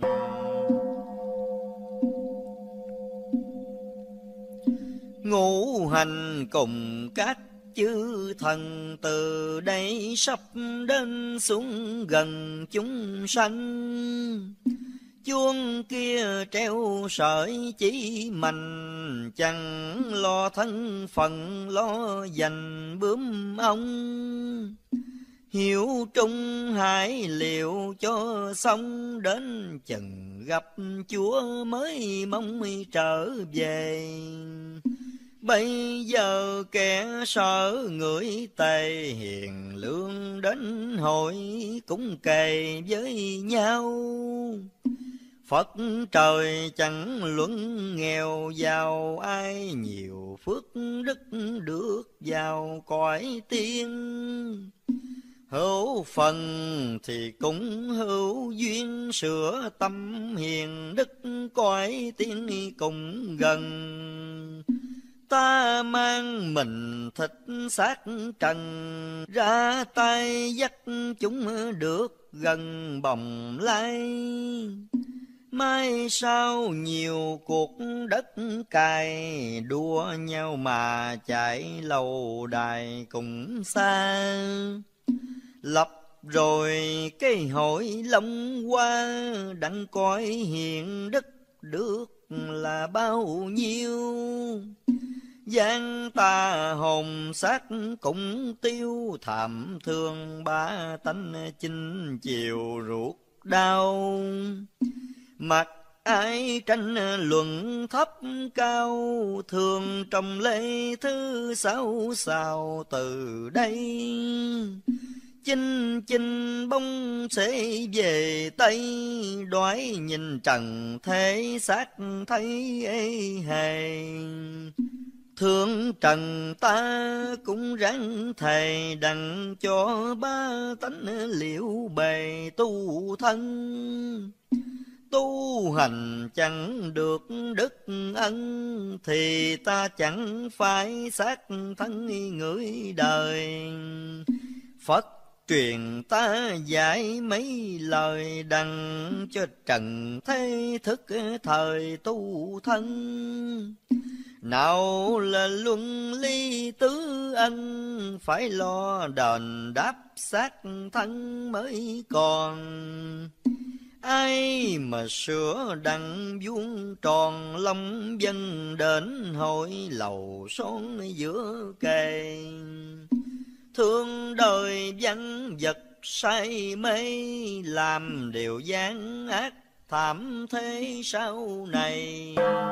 Ngũ hành cùng các chư thần từ đây sắp đến xuống gần chúng sanh. Chuông kia treo sợi chỉ mạnh, chẳng lo thân phận lo dành bướm ong. Hiểu trung hải liệu cho xong, đến chừng gặp Chúa mới mong trở về. Bây giờ kẻ sợ ngửi tề, hiền lương đến hội cũng kề với nhau. Phật trời chẳng luận nghèo giàu, ai nhiều phước đức được vào cõi tiên. Hữu phần thì cũng hữu duyên, sửa tâm hiền đức cõi tiên cùng gần. Ta mang mình thịt xác trần, ra tay dắt chúng được gần bồng lai. Mai sau nhiều cuộc đất cày, đua nhau mà chạy lâu đài cùng xa. Lập rồi cái hội long hoa, đặng coi hiện đức được là bao nhiêu. Giang ta hồn xác cũng tiêu, thảm thương ba tánh chinh chiều ruột đau. Mặc ai tranh luận thấp cao, thường trong lễ thứ sáu sao từ đây. Chinh chinh bông sẽ về Tây, đoái nhìn trần thế xác thấy ê hề. Thương trần ta cũng ráng thề, đặng cho ba tánh liệu bề tu thân. Tu hành chẳng được đức ân, thì ta chẳng phải xác thân người đời. Phật truyền ta dạy mấy lời, đặng cho trần thế thức thời tu thân. Nào là luân ly tứ ân, phải lo đền đáp xác thân mới còn. Ai mà sửa đặng vuông tròn, long dân đến hội lầu son giữa kề. Thương đời văn vật say mê, làm điều gian ác thảm thế sau này.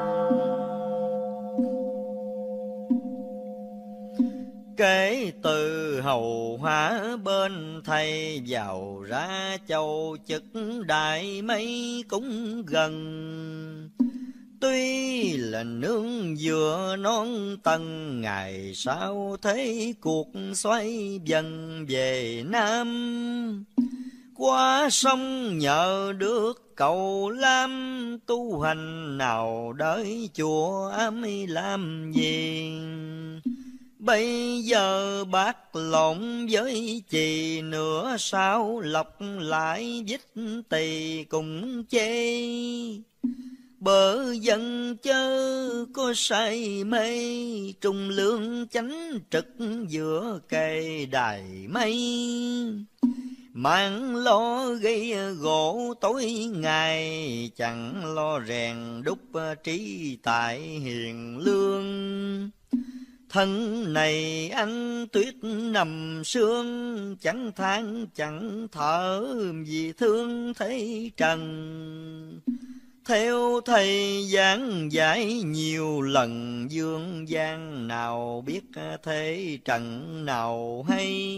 Kể từ hầu hóa bên thầy, vào ra châu chức đại mấy cũng gần. Tuy là nương vừa non tầng, ngày sau thấy cuộc xoay dần về Nam. Qua sông nhờ được cầu lam, tu hành nào đợi chùa ám làm gì. Bây giờ bác lộn với chì, nửa sao lọc lại vít tỳ cùng chê. Bờ dân chớ có say mê, trung lương chánh trực giữa cây đài mây. Mang lo gây gỗ tối ngày, chẳng lo rèn đúc trí tại hiền lương. Thân này ăn tuyết nằm sương, chẳng than chẳng thở vì thương thấy trần. Theo thầy giảng dạy nhiều lần, dương gian nào biết thế trần nào hay.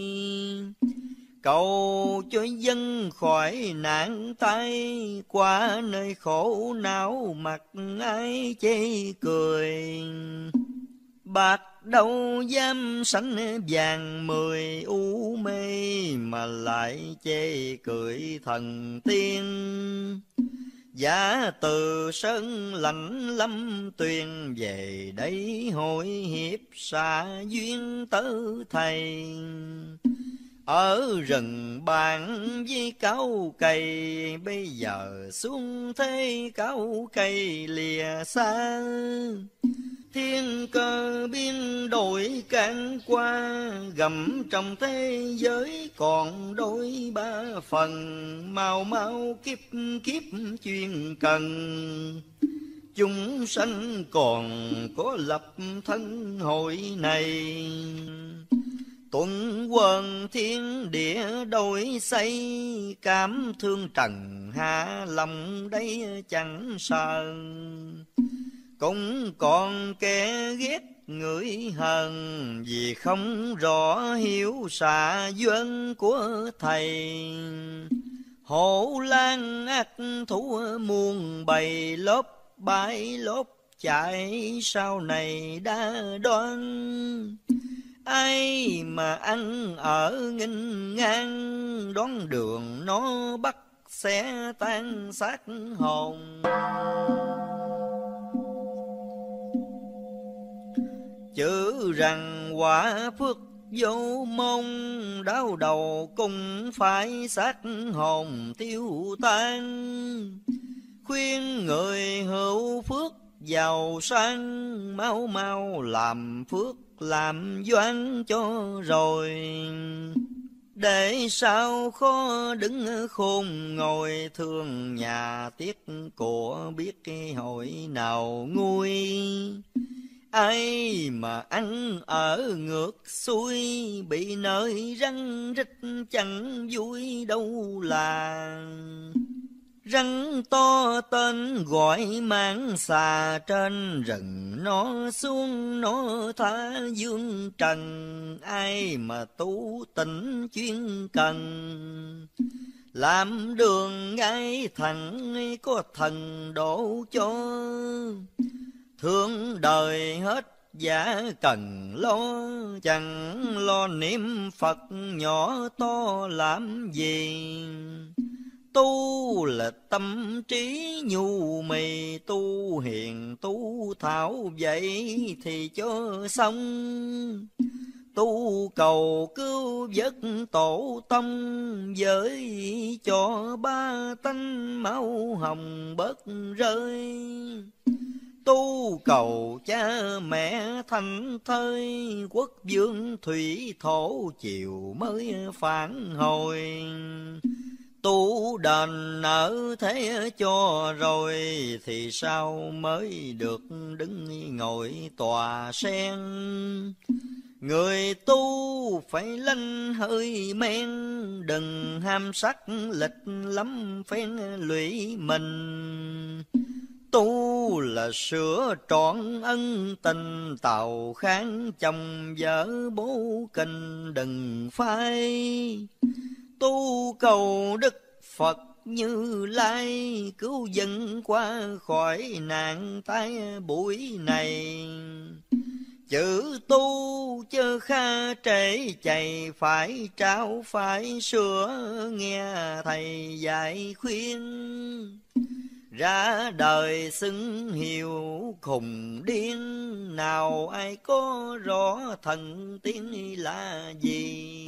Cầu cho dân khỏi nạn tai, qua nơi khổ não mặt ai chê cười. Bạc đâu dám sánh vàng 10 u mê, mà lại chê cười thần tiên. Giả từ sơn lãnh lâm tuyền, về đây hội hiệp xa duyên tớ thầy. Ở rừng bạn với cao cây, bây giờ xuống thế cao cây lìa xa. Thiên cơ biến đổi can qua, gầm trong thế giới còn đôi ba phần. Mau mau kiếp kiếp chuyên cần, chúng sanh còn có lập thân hội này. Tuần quần thiên địa đổi xây, cảm thương trần hạ lòng đây chẳng sờn. Cũng còn kẻ ghét người hờn, vì không rõ hiểu xạ duyên của thầy. Hổ lang ác thú muôn bầy, lốp bãi lốp chạy sau này đã đoán. Ai mà ăn ở nghinh ngang, đón đường nó bắt sẽ tan xác hồn. Chữ rằng quả phước vô môn, đau đầu cũng phải xác hồn tiêu tan. Khuyên người hữu phước giàu sang, mau mau làm phước làm doan cho rồi. Để sao khó đứng khôn ngồi, thương nhà tiếc của biết hội nào nguôi. Ai mà ăn ở ngược xuôi, bị nơi răng rít chẳng vui đâu là. Rắn to tên gọi mang xà, trên rừng nó xuống nó tha dương trần. Ai mà tu tịnh chuyên cần, làm đường ngay thẳng có thần độ cho. Thương đời hết giả cần lo, chẳng lo niệm Phật nhỏ to làm gì. Tu là tâm trí nhu mì, tu hiền tu thảo vậy thì cho xong. Tu cầu cứu vớt tổ tông, với cho ba tánh máu hồng bớt rơi. Tu cầu cha mẹ thành thơi, quốc vương thủy thổ chiều mới phản hồi. Tu đền nợ thế cho rồi, thì sao mới được đứng ngồi tòa sen. Người tu phải lanh hơi men, đừng ham sắc lịch lắm phen lụy mình. Tu là sửa trọn ân tình, tàu kháng chồng vợ bố kinh đừng phai. Tu cầu Đức Phật Như Lai, cứu dân qua khỏi nạn tai bụi này. Chữ tu chớ kha trễ chạy, phải trao phải sửa nghe thầy dạy khuyên. Ra đời xưng hiệu khùng điên, nào ai có rõ thần tiên là gì.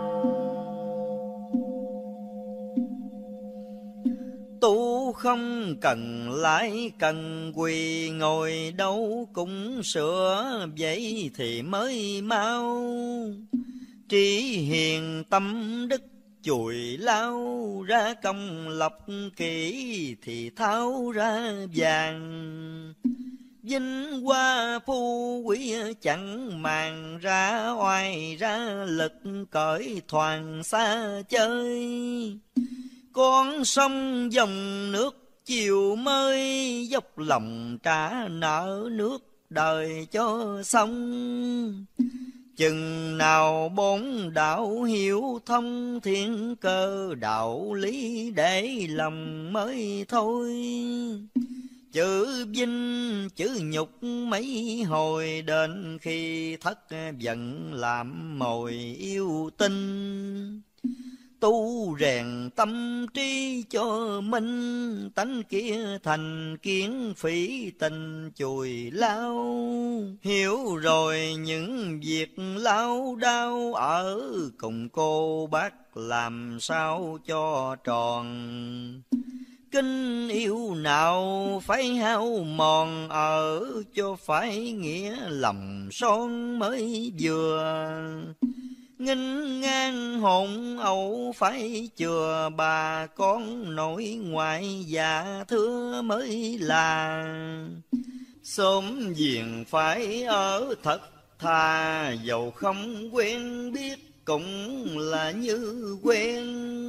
Tu không cần lãi cần quỳ, ngồi đâu cũng sửa vậy thì mới mau. Trí hiền tâm đức chùi lao, ra công lộc kỹ thì tháo ra vàng. Vinh hoa phú quý chẳng màng, ra oai ra lực cởi thoảng xa chơi. Con sông dòng nước chiều mới, dốc lòng trả nợ nước đời cho xong. Chừng nào bốn đạo hiểu thông, thiên cơ đạo lý để lòng mới thôi. Chữ vinh chữ nhục mấy hồi, đến khi thất giận làm mồi yêu tinh. tu rèn tâm trí cho minh, tánh kia thành kiến phỉ tình chùi lao. Hiểu rồi những việc lao đao, ở cùng cô bác làm sao cho tròn. Kinh yêu nào phải hao mòn, ở cho phải nghĩa lòng son mới vừa. Nghinh ngang hồn ẩu phải chừa, bà con nội ngoại dạ thưa mới là. Xóm giềng phải ở thật thà, dầu không quen biết cũng là như quen.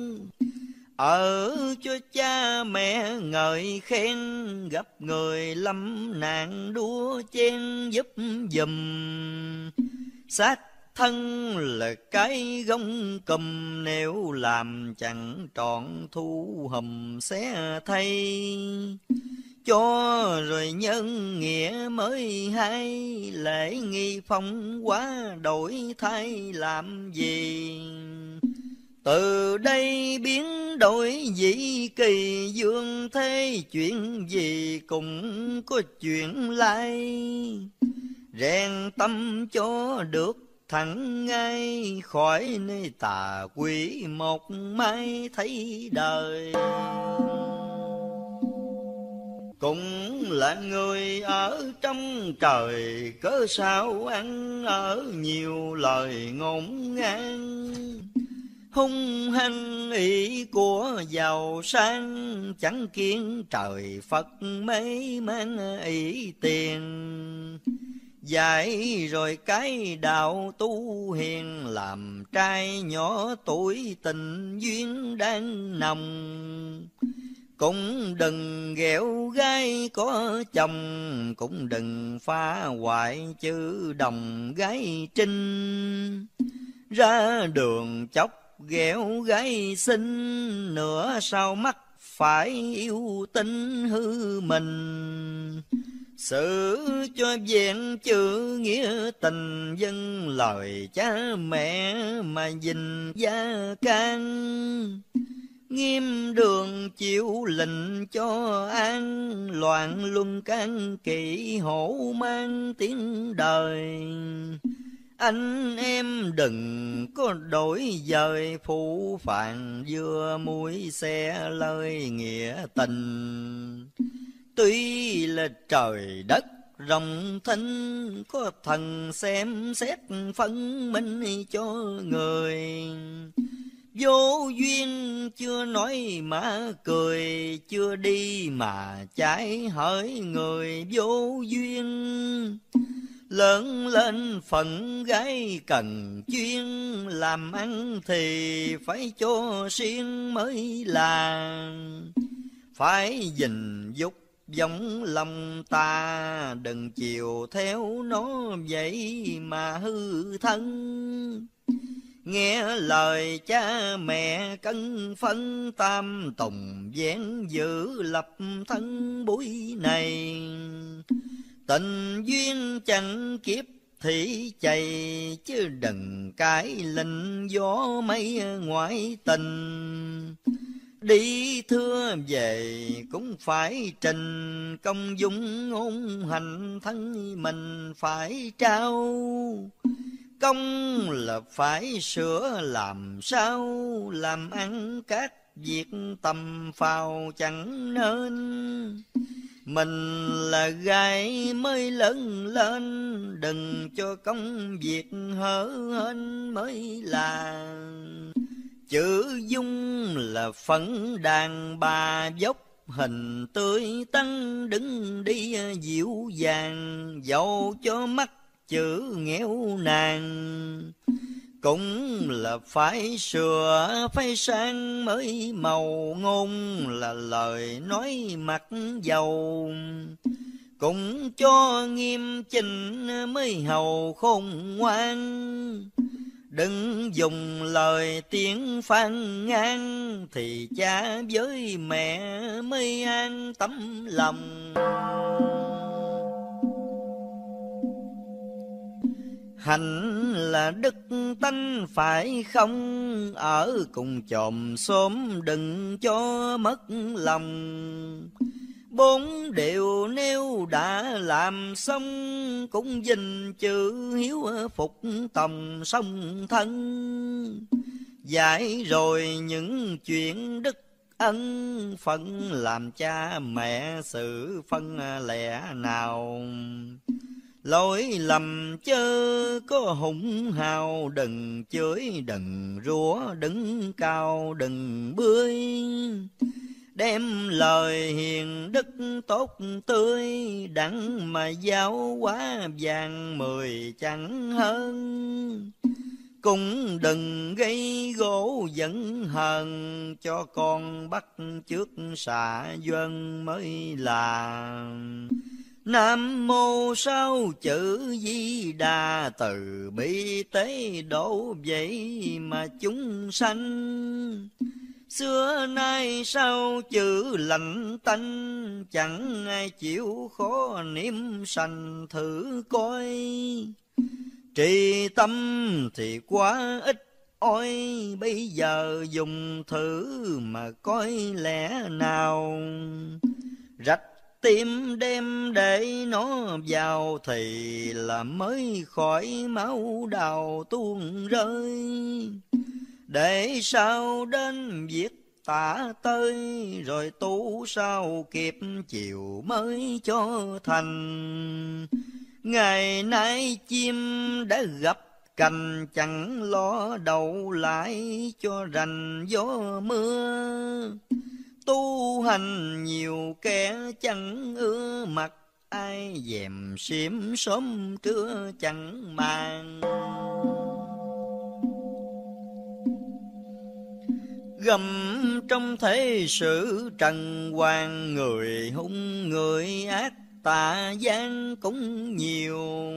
Ở cho cha mẹ ngợi khen, gặp người lâm nạn đua chen giúp giùm. Xác thân là cái gông cùm, nếu làm chẳng trọn thu hùm xé thay. Cho rồi nhân nghĩa mới hay, lễ nghi phong quá đổi thay làm gì. Từ đây biến đổi dĩ kỳ, dương thế chuyện gì cũng có chuyện lai. Rèn tâm cho được thẳng ngay, khỏi nơi tà quỷ một mai thấy đời. Cũng là người ở trong trời, cớ sao ăn ở nhiều lời ngôn ngang. Hung hăng ý của giàu sang, chẳng kiến trời Phật mấy mang ý tiền. Dạy rồi cái đạo tu hiền, làm trai nhỏ tuổi tình duyên đang nồng. Cũng đừng ghẹo gái có chồng, cũng đừng phá hoại chữ đồng gái trinh. Ra đường chốc ghẹo gái xinh, nửa sau mắt phải yêu tinh hư mình. Xử cho vẹn chữ nghĩa tình, dân lời cha mẹ mà gìn gia can. Nghiêm đường chịu lệnh cho an, loạn luân can kỵ hổ mang tiếng đời. Anh em đừng có đổi dời, phụ phàng vừa muối xe lời nghĩa tình. Tuy là trời đất rộng thinh, có thần xem xét phân minh cho người. Vô duyên chưa nói mà cười, chưa đi mà trái hỡi người vô duyên. Lớn lên phận gái cần chuyên, làm ăn thì phải cho riêng mới là. Phải gìn dục giống lòng ta, đừng chiều theo nó vậy mà hư thân. Nghe lời cha mẹ cân phân, tam tùng vén giữ lập thân buổi này. Tình duyên chẳng kiếp thị chày, chứ đừng cái lệnh gió mây ngoại tình. Đi thưa về cũng phải trình, công dung ngôn hành thân mình phải trao. Công là phải sửa làm sao, làm ăn các việc tầm phào chẳng nên. Mình là gái mới lớn lên, đừng cho công việc hở hên mới là. Chữ dung là phấn đàn bà dốc, hình tươi tắn đứng đi dịu dàng. Dẫu cho mắt chữ nghèo nàn, cũng là phải sửa phải sang mới màu. Ngôn là lời nói mặt dầu, cũng cho nghiêm chỉnh mới hầu khôn ngoan. Đừng dùng lời tiếng phàn nàn, thì cha với mẹ mới an tấm lòng. Hạnh là đức tánh phải không, ở cùng chòm xóm đừng cho mất lòng. Bốn điều nếu đã làm xong, cũng dình chữ hiếu phục tòng song thân. Dạy rồi những chuyện đức ân, phận làm cha mẹ sự phân lẽ nào. Lỗi lầm chớ có hùng hào, đừng chửi đừng rủa, đứng cao đừng bươi. Đem lời hiền đức tốt tươi, đặng mà giáo hóa vàng 10 chẳng hơn. Cũng đừng gây gỗ giận hờn, cho con bắt trước xạ dân mới là. Nam mô sáu chữ Di Đà, từ bi tế độ vậy mà chúng sanh. Xưa nay sao chữ lạnh tanh, chẳng ai chịu khó niệm sanh thử coi. Trì tâm thì quá ít ôi, bây giờ dùng thử mà coi lẽ nào. Rạch tim đem để nó vào, thì là mới khỏi máu đào tuôn rơi. Để sao đến việc tả tới, rồi tu sao kịp chiều mới cho thành. Ngày nay chim đã gặp cành, chẳng lo đậu lại cho rành gió mưa. Tu hành nhiều kẻ chẳng ưa mặt, ai dèm xiêm sớm trưa chẳng màng. Gầm trong thế sự trần hoàng, người hung người ác tà gian cũng nhiều.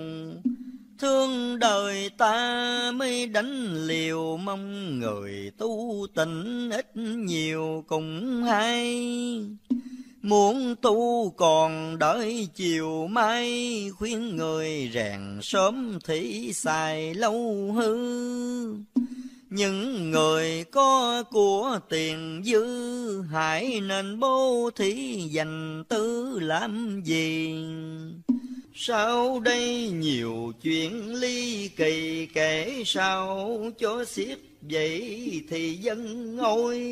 Thương đời ta mới đánh liều, mong người tu tịnh ít nhiều cũng hay. Muốn tu còn đợi chiều mai, khuyên người rèn sớm thì xài lâu hư. Những người có của tiền dư, hãy nên bố thí dành tư làm gì. Sau đây nhiều chuyện ly kỳ, kể sao cho xiết vậy thì dân ngôi.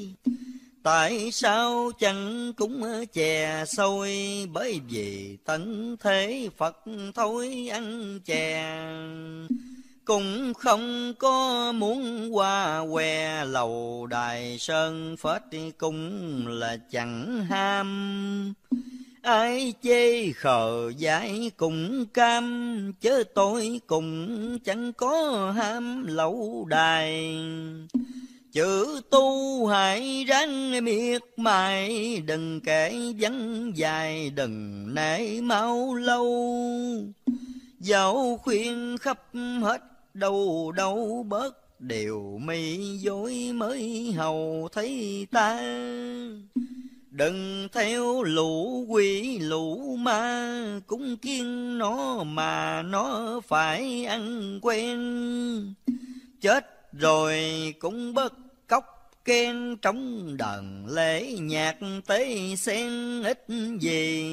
Tại sao chẳng cũng chè xôi, bởi vì tận thế Phật thôi ăn chè. Cũng không có muốn qua què, lầu đài sơn phết cũng là chẳng ham. Ai chê khờ dại cũng cam, chớ tôi cũng chẳng có ham lậu đài. Chữ tu hãy ráng miệt mài, đừng kể vắng dài, đừng nể mau lâu. Dẫu khuyên khắp hết đâu đâu bớt, điều mi dối mới hầu thấy ta. Đừng theo lũ quỷ lũ ma, cũng kiêng nó mà nó phải ăn quen. Chết rồi cũng bớt cóc khen, trong đờn lễ nhạc tế sen ít gì.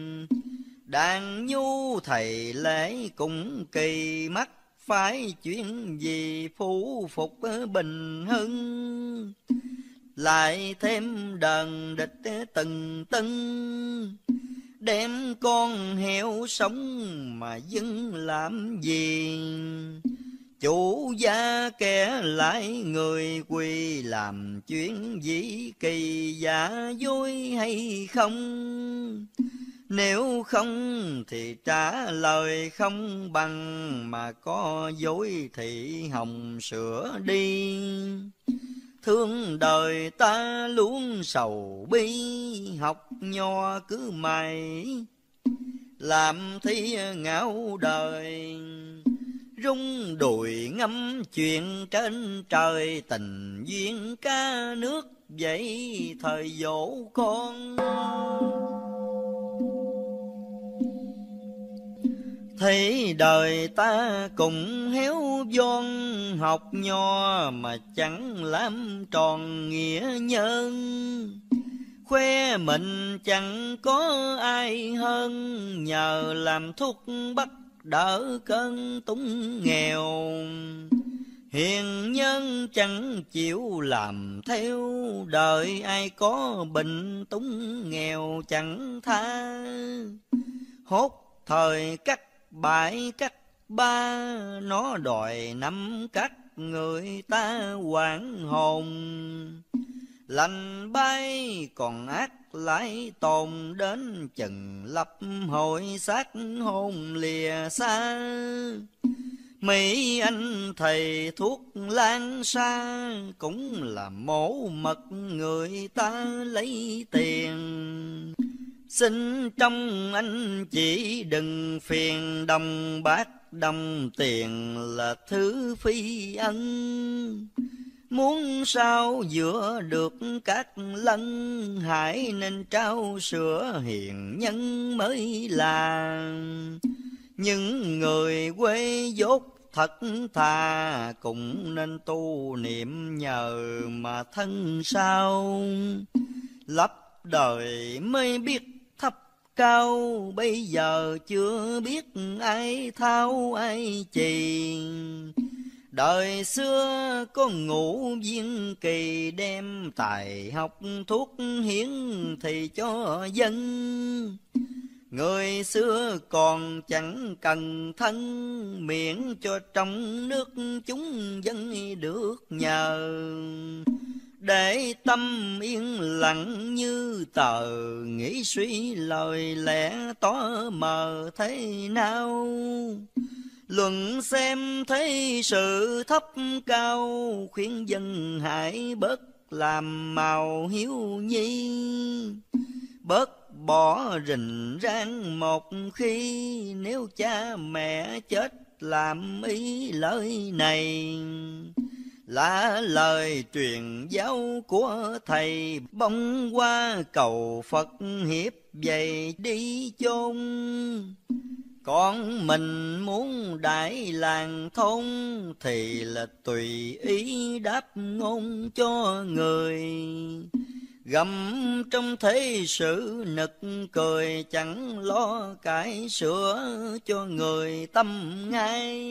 Đàn nhu thầy lễ cũng kỳ mắt, phải chuyện gì phủ phục bình hưng. Lại thêm đờn địch từng tưng, đem con heo sống mà dưng làm gì. Chủ gia kẻ lại người quỳ, làm chuyện gì kỳ giả dối hay không. Nếu không thì trả lời không bằng, mà có dối thì hồng sửa đi. Thương đời ta luôn sầu bi, học nho cứ mày làm thi ngạo đời. Rung đùi ngắm chuyện trên trời, tình duyên ca nước vậy thời dỗ con. Thấy đời ta cùng héo von, học nho mà chẳng làm tròn nghĩa nhân. Khoe mình chẳng có ai hơn, nhờ làm thuốc bắc đỡ cơn túng nghèo. Hiền nhân chẳng chịu làm theo, đời ai có bệnh túng nghèo chẳng tha. Hốt thời cắt bãi cắt ba, nó đòi nắm cắt người ta hoảng hồn. Lành bay còn ác lại tồn, đến chừng lập hội xác hôn lìa xa. Mấy anh thầy thuốc lan xa, cũng là mổ mật người ta lấy tiền. Xin trong anh chỉ đừng phiền, đồng bạc đồng tiền là thứ phi ân. Muốn sao giữa được các lân, hãy nên trao sữa hiền nhân mới là. Những người quê dốt thật thà, cũng nên tu niệm nhờ mà thân sao. Lấp đời mới biết thấp cao, bây giờ chưa biết ai thao ai chì. Đời xưa có ngũ viên kỳ, đem tài học thuốc hiến thì cho dân. Người xưa còn chẳng cần thân, miễn cho trong nước chúng dân được nhờ. Để tâm yên lặng như tờ, nghĩ suy lời lẽ tỏ mờ thế nào. Luận xem thấy sự thấp cao, khuyên dân hãy bớt làm màu hiếu nhi. Bớt bỏ rình rang một khi, nếu cha mẹ chết làm ý lời này. Là lời truyền giáo của thầy, bông qua cầu Phật hiếp dày đi chôn. Con mình muốn đại làng thôn, thì là tùy ý đáp ngôn cho người. Gầm trong thế sự nực cười, chẳng lo cải sửa cho người tâm ngay.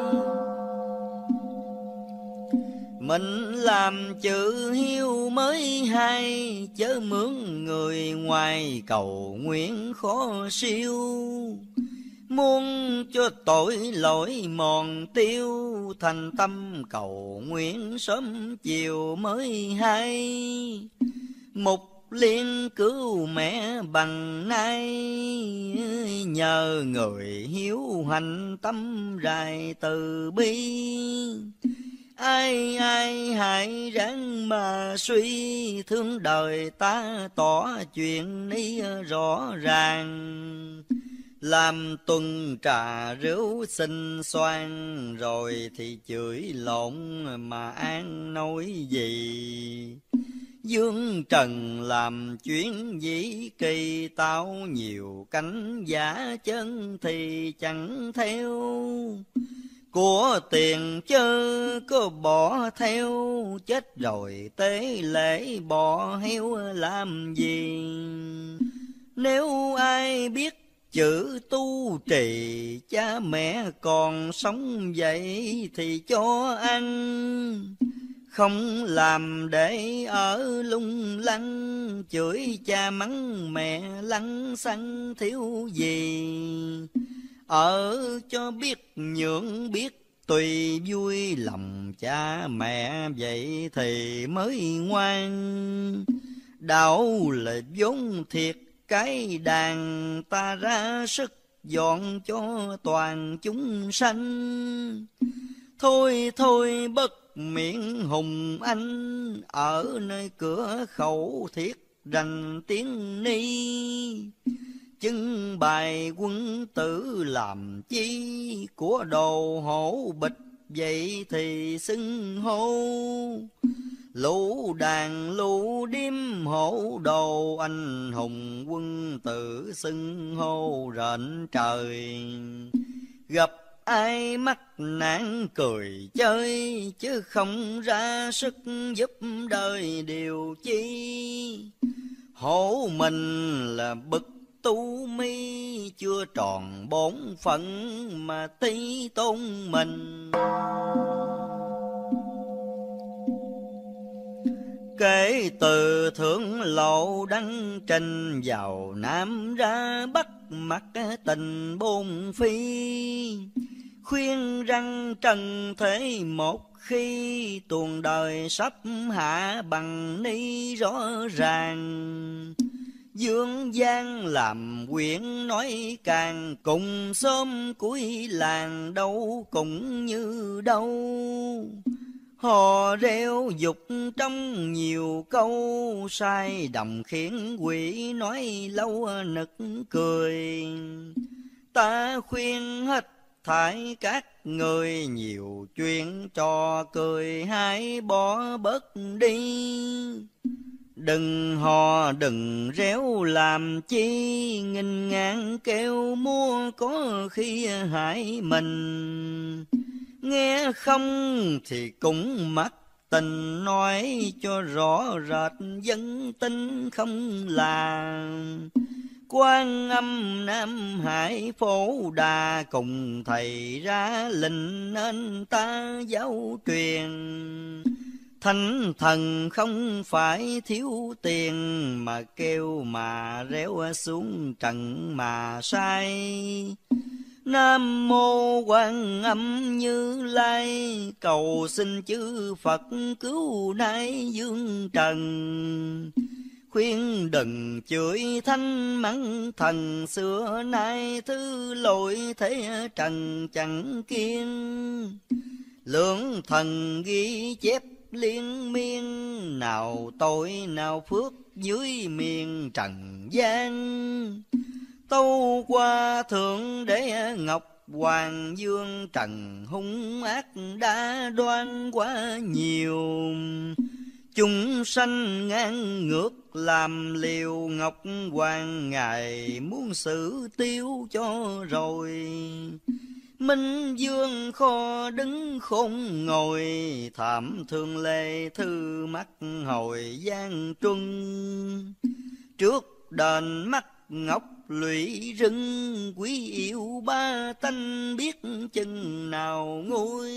Mình làm chữ hiếu mới hay, chớ mướn người ngoài cầu nguyện khó siêu. Muốn cho tội lỗi mòn tiêu, thành tâm cầu nguyện sớm chiều mới hay. Mục liên cứu mẹ bằng nay, nhờ người hiếu hành tâm rài từ bi. Ai ai hãy ráng mà suy, thương đời ta tỏ chuyện ní rõ ràng. Làm tuần trà rượu xinh xoan, rồi thì chửi lộn mà an nói gì. Dương trần làm chuyến dĩ kỳ, tao nhiều cánh giả chân thì chẳng theo. Của tiền chớ có bỏ theo, chết rồi tế lễ bỏ heo làm gì. Nếu ai biết chữ tu trì, cha mẹ còn sống vậy thì cho ăn. Không làm để ở lung lăng, chửi cha mắng mẹ lăng xăng thiếu gì. Ở cho biết nhượng biết tùy vui, lòng cha mẹ vậy thì mới ngoan. Đạo là vốn thiệt cái đàn, ta ra sức dọn cho toàn chúng sanh. Thôi thôi bất miệng hùng anh, ở nơi cửa khẩu thiết rành tiếng ni. Chứng bài quân tử làm chi, của đồ hổ bịch vậy thì xưng hô. Lũ đàn lũ điếm hổ đồ, anh hùng quân tử xưng hô rện trời. gặp ai mắc nạn cười chơi, chứ không ra sức giúp đời điều chi. Hổ mình là bậc tu mi, chưa tròn bổn phận mà tí tôn mình. Kể từ thượng lộ đăng trình, vào Nam ra Bắc mặc tình bôn phi. Khuyên rằng trần thế một khi, tuồng đời sắp hạ bằng ni rõ ràng. Dương gian làm quyển nói càng, cùng xóm cuối làng đâu cũng như đâu. Hò reo dục trong nhiều câu, sai đầm khiến quỷ nói lâu nực cười. Ta khuyên hết thảy các người, nhiều chuyện trò cười hãy bỏ bớt đi. Đừng hò đừng réo làm chi, nghinh ngang kêu mua có khi hại mình. Nghe không thì cũng mắc tình, nói cho rõ rệt dân tin không làm. Quan Âm Nam Hải Phổ Đà, cùng thầy ra lệnh nên ta giáo truyền. Thánh thần không phải thiếu tiền, mà kêu mà réo xuống trần mà sai. Nam mô Quan Âm Như Lai, cầu xin chư Phật cứu nay dương trần. Khuyên đừng chửi thanh mắng thần, xưa nay thứ lỗi thế trần chẳng kiên. Lượng thần ghi chép liên miên, nào tội nào phước dưới miền trần gian. Tâu qua thượng đế ngọc hoàng dương, trần hung ác đã đoan quá nhiều. Chúng sanh ngang ngược làm liều, ngọc hoàng ngài muốn xử tiêu cho rồi. Minh vương kho đứng khôn ngồi, thảm thương lê thư mắt hồi gian truân. Trước đền mắt ngọc lụy rừng, quý yêu ba tanh biết chừng nào nguôi.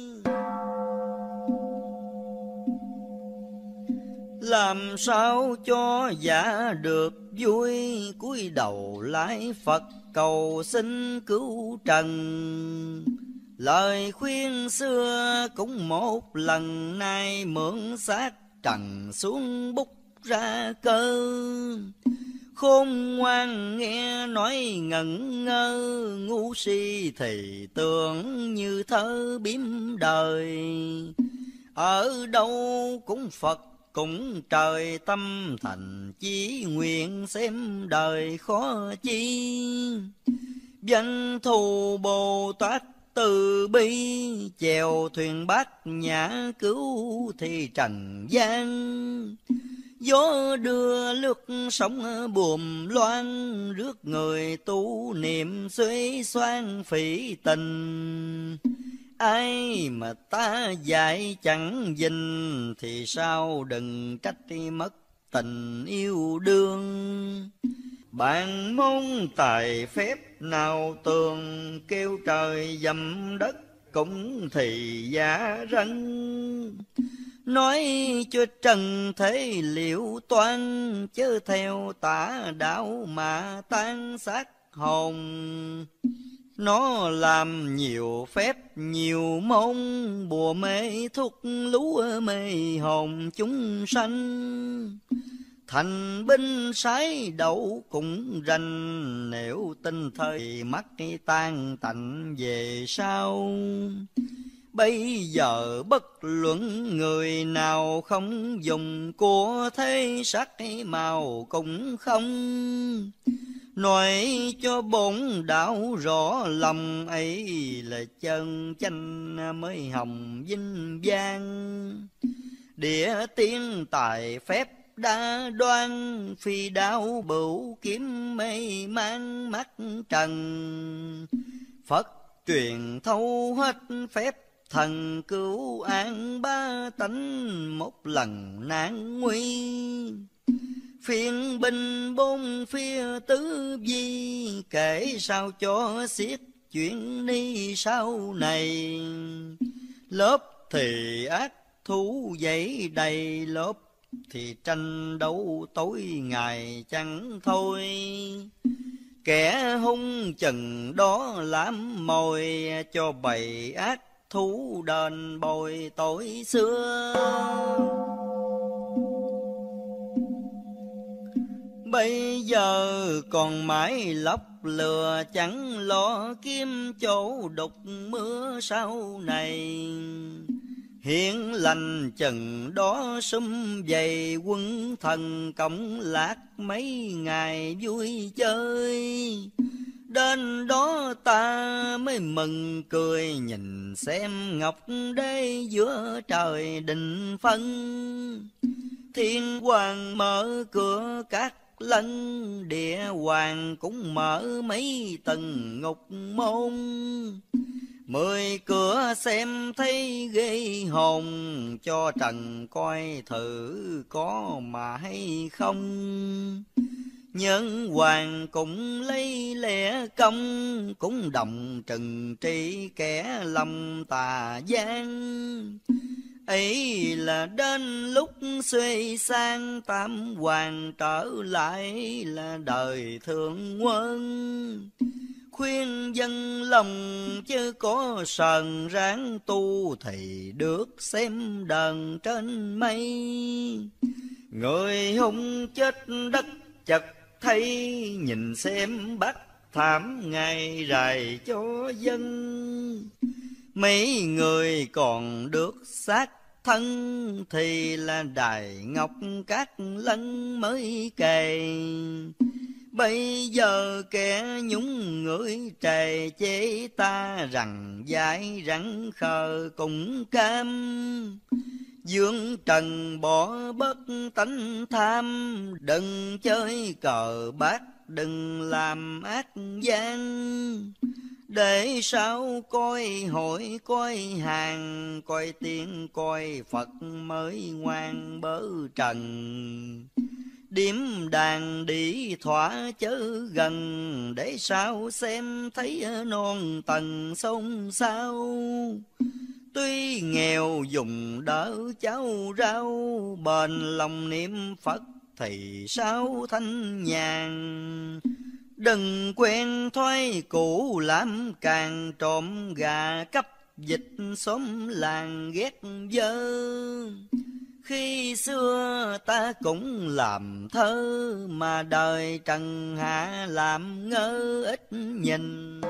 Làm sao cho giả được vui, cúi đầu lạy Phật cầu xin cứu trần. Lời khuyên xưa cũng một lần, nay mượn xác trần xuống bút ra cơ. Khôn ngoan nghe nói ngẩn ngơ, ngu si thì tưởng như thơ biếm đời. Ở đâu cũng Phật cũng trời, tâm thành chí nguyện xem đời khó chi. Danh thù Bồ Tát từ bi, chèo thuyền bát nhã cứu thì trần gian. Gió đưa lướt sóng buồm loan, rước người tu niệm xuế xoan phỉ tình. Ai mà ta dạy chẳng dình, thì sao đừng trách mất tình yêu đương. Bạn môn tài phép nào tường, kêu trời dầm đất cũng thì giả rân. Nói cho trần thế liệu toan, chớ theo tà đạo mà tan xác hồn. Nó làm nhiều phép nhiều môn, bùa mê thuốc lú mê hồn chúng sanh. Thành binh sái đậu cũng rành, nếu tin thời mắt tan tạnh về sau. Bây giờ bất luận người nào không dùng của thế sắc màu cũng không. Nói cho bổn đạo rõ lòng ấy, là chân chánh mới hồng vinh vang. Địa tiên tài phép đa đoan, phi đao bửu kiếm mê mang mắt trần. Phật truyền thấu hết phép thần cứu an ba tánh một lần nạn nguy. Phiên binh bốn phía tứ di, kể sao cho xiết chuyện ni sau này. Lớp thì ác thú dậy đầy, lớp thì tranh đấu tối ngày chẳng thôi. Kẻ hung chừng đó làm mồi, cho bầy ác thú đền bồi tội xưa. Bây giờ còn mãi lóc lừa, chẳng lo kiếm chỗ đục mưa sau này. Hiện lành chừng đó sum vầy, quân thần cộng lạc mấy ngày vui chơi. Đến đó ta mới mừng cười, nhìn xem ngọc đế giữa trời định phân. Thiên hoàng mở cửa các lân, địa hoàng cũng mở mấy tầng ngục môn. 10 cửa xem thấy ghê hồn, cho trần coi thử có mà hay không. Nhân hoàng cũng lấy lẽ công, cũng đồng trừng trị kẻ lòng tà gian. Ấy là đến lúc xuê sang, tam hoàng trở lại là đời thượng quân. Khuyên dân lòng chứ có sờn, ráng tu thì được xem đờn trên mây. Người hung chết đất chật thấy, nhìn xem bắt thảm ngày rày cho dân. Mấy người còn được xác thân, thì là đài ngọc các lân mới kề. Bây giờ kẻ nhúng người trề chế ta, rằng dại rắn khờ cũng cam. Dương trần bỏ bớt tánh tham, đừng chơi cờ bạc, đừng làm ác gian. Để sao coi hội coi hàng, coi tiên coi Phật mới ngoan bớ trần. Điếm đàn đi thỏa chớ gần, để sao xem thấy non tầng sông sao. Tuy nghèo dùng đỡ cháu rau, bền lòng niệm Phật thì sao thanh nhàn. Đừng quen thói cũ làm càng, trộm gà cắp dịch xóm làng ghét dơ. Khi xưa ta cũng làm thơ, mà đời trần hạ làm ngơ ít nhìn.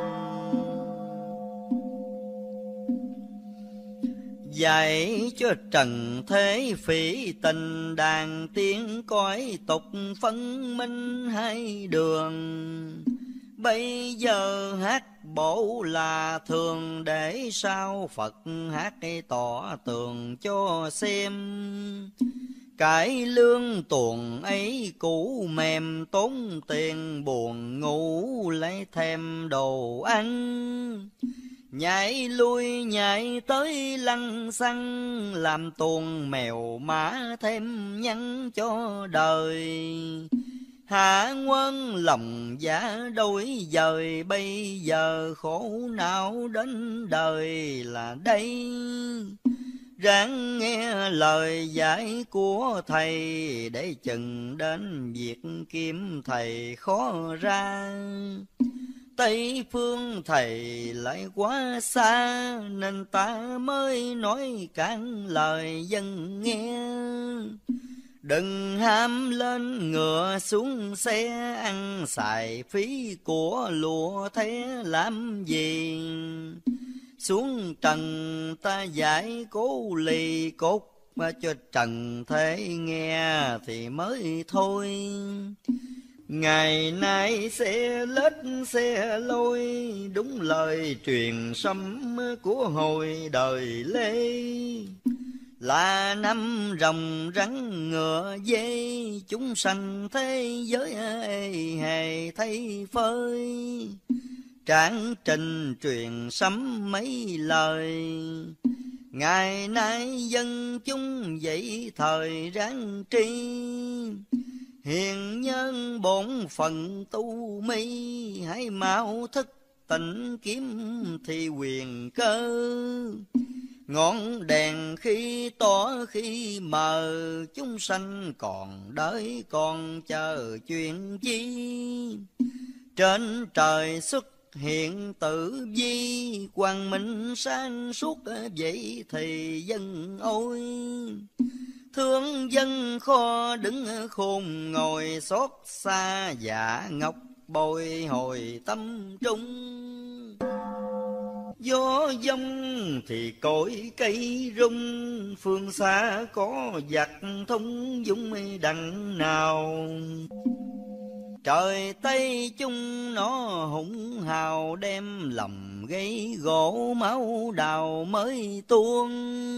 Dạy cho trần thế phỉ tình, đàn tiếng cõi tục phân minh hai đường. Bây giờ hát bộ là thường, để sao Phật hát tỏ tường cho xem. Cải lương tuồng ấy cũ mềm, tốn tiền buồn ngủ lấy thêm đồ ăn. Nhảy lui nhảy tới lăng xăng, làm tuồng mèo mã thêm nhăn cho đời. Hạ quân lòng giả đôi dời, bây giờ khổ não đến đời là đây. Ráng nghe lời dạy của thầy, để chừng đến việc kiếm thầy khó ra. Tây phương thầy lại quá xa, nên ta mới nói cạn lời dân nghe. Đừng ham lên ngựa xuống xe, ăn xài phí của lụa thế làm gì. Xuống trần ta giải cố lì cốt, cho trần thế nghe thì mới thôi. Ngày nay xe lết xe lôi, đúng lời truyền sấm của hồi đời Lê. Là năm rồng rắn ngựa dê, chúng sanh thế giới ê hề thấy phơi. Tráng trình truyền sấm mấy lời. Ngày nay dân chúng dậy thời ráng tri, hiền nhân bổn phận tu mi. Hãy mau thức tỉnh kiếm thì quyền cơ. Ngọn đèn khi tỏ khi mờ, chúng sanh còn đợi còn chờ chuyện chi. Trên trời xuất hiện tử vi, quang minh sáng suốt vậy thì dân ôi. Thương dân kho đứng khôn ngồi, xót xa dạ ngọc bồi hồi tâm trung. Gió dông thì cội cây rung, phương xa có giặc thông dũng đằng nào. Trời Tây chung nó hùng hào, đem lòng gây gỗ máu đào mới tuôn.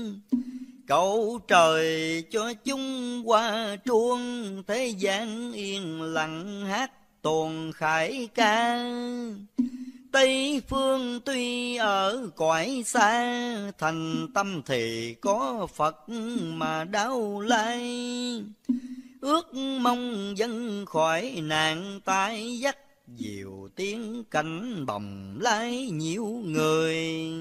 Cầu trời cho chúng qua truông, thế gian yên lặng hát tuồng khải ca. Tây phương tuy ở cõi xa, thành tâm thì có Phật mà đau lai. Ước mong dân khỏi nạn tai, dắt diều tiếng cảnh bồng lái nhiều người.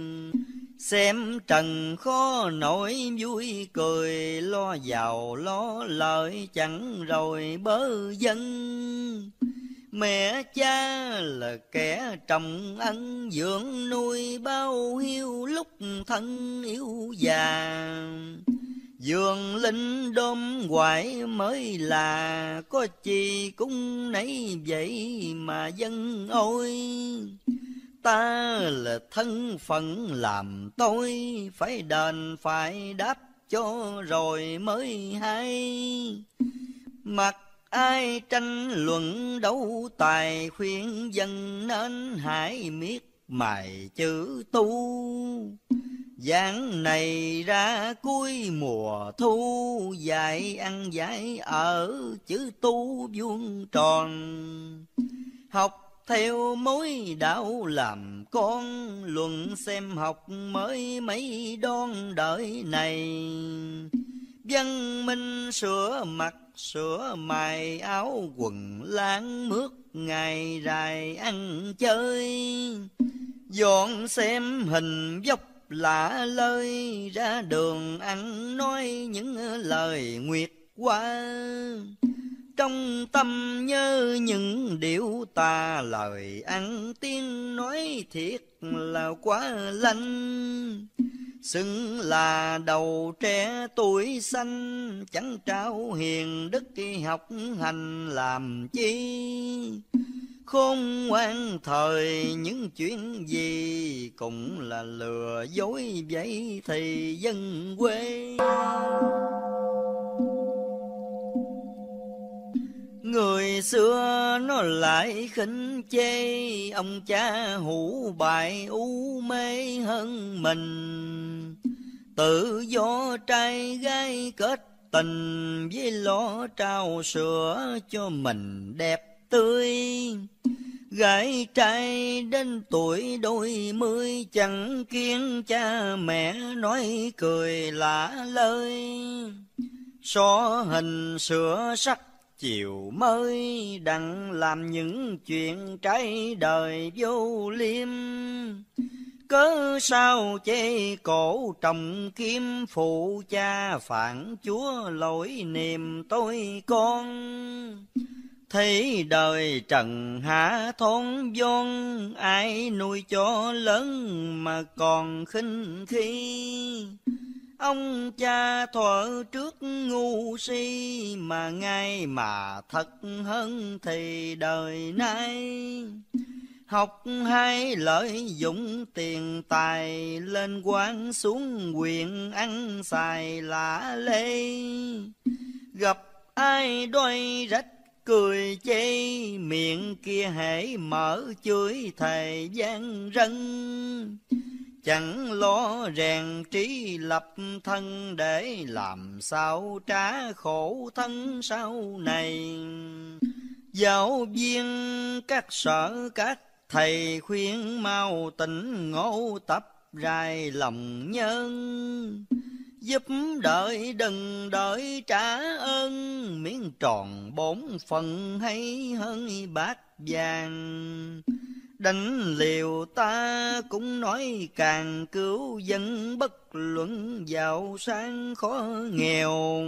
Xem trần khó nổi vui cười, lo giàu lo lợi chẳng rồi bớ dân. Mẹ cha là kẻ trồng ân, dưỡng nuôi bao hiu lúc thân yếu già. Dương linh đom hoài mới là, có chi cũng nấy vậy mà dân ôi. Ta là thân phận làm tôi, phải đền phải đáp cho rồi mới hay. Mặc ai tranh luận đấu tài, khuyên dân nên hãy miết mài chữ tu. Giảng này ra cuối mùa thu, dạy ăn dạy ở chữ tu vuông tròn. Học theo mối đạo làm con, luận xem học mới mấy đón đời này. Văn minh sửa mặt sửa mài, áo quần láng mướt ngày dài ăn chơi. Dọn xem hình dốc lạ lơi, ra đường ăn nói những lời nguyệt qua. Trong tâm nhớ những điệu tà, lời ăn tiếng nói thiệt là quá lanh. Xưng là đầu trẻ tuổi xanh, chẳng trao hiền đức học hành làm chi. Khôn ngoan thời những chuyện gì, cũng là lừa dối vậy thì dân quê. Người xưa nó lại khinh chê, ông cha hủ bại u mê hơn mình. Tự do trai gái kết tình, với lo trao sữa cho mình đẹp tươi. Gái trai đến tuổi đôi mươi, chẳng kiêng cha mẹ nói cười lạ lời. So hình sửa sắc chiều mới, đặng làm những chuyện trái đời vô liêm. Cớ sao chê cổ trồng kim, phụ cha phản chúa lỗi niềm tôi con. Thấy đời trần hạ thôn vốn, ai nuôi cho lớn mà còn khinh khi. Ông cha thuở trước ngu si, mà ngay mà thật hơn thì đời nay. Học hay lợi dụng tiền tài, lên quan xuống quyền ăn xài lả lê. Gặp ai đôi rách cười chê, miệng kia hễ mở chửi thầy gian rân. Chẳng lo rèn trí lập thân, để làm sao trả khổ thân sau này. Giáo viên các sở các thầy khuyên mau tỉnh ngộ tập rài lòng nhân. Giúp đợi đừng đợi trả ơn, miếng tròn bổn phận hay hơn bát vàng. Đánh liều ta cũng nói càng cứu dân, bất luận giàu sang khó nghèo.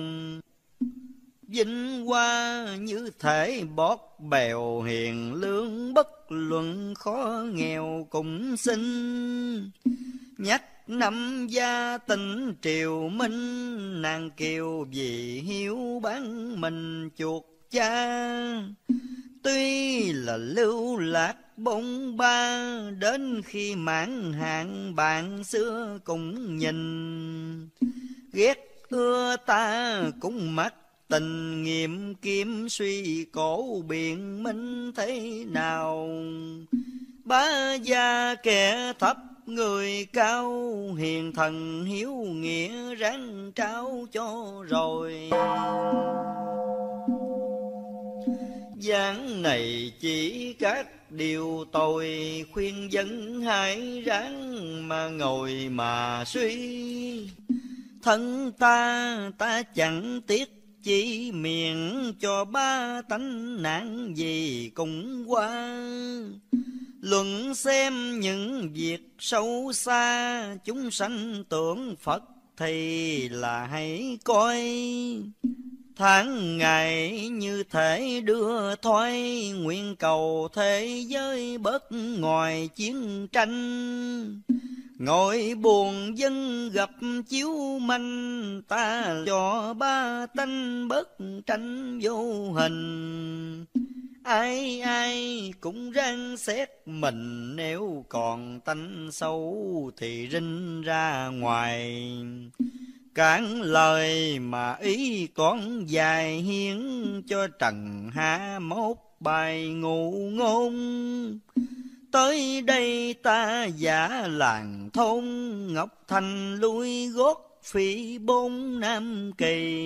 Vinh hoa như thể bót bèo hiền lương, bất luận khó nghèo cũng xin. Nhắc năm gia tình triều minh, nàng kiều vì hiếu bán mình chuột cha. Tuy là lưu lạc bôn ba, đến khi mãn hạn bạn xưa cũng nhìn. Ghét ưa ta cũng mặc tình nghiệm kiếm, suy cổ biện minh thế nào. Bá gia kẻ thấp người cao, hiền thần hiếu nghĩa ráng trao cho rồi. Giảng này chỉ các điều tội, khuyên dân hãy ráng mà ngồi mà suy. Thân ta chẳng tiếc chỉ miệng, cho ba tánh nạn gì cũng qua. Luận xem những việc sâu xa, chúng sanh tưởng Phật thì là hãy coi. Tháng ngày như thể đưa thoái, nguyện cầu thế giới bớt ngoài chiến tranh. Ngồi buồn dân gặp chiếu manh, ta cho ba tánh bớt tranh vô hình. Ai ai cũng ráng xét mình, nếu còn tánh xấu thì rinh ra ngoài. Cản lời mà ý còn dài, hiến cho trần hạ mốt bài ngụ ngôn. Tới đây ta giả làng thôn, Ngọc Thành lui gót phỉ bốn Nam Kỳ.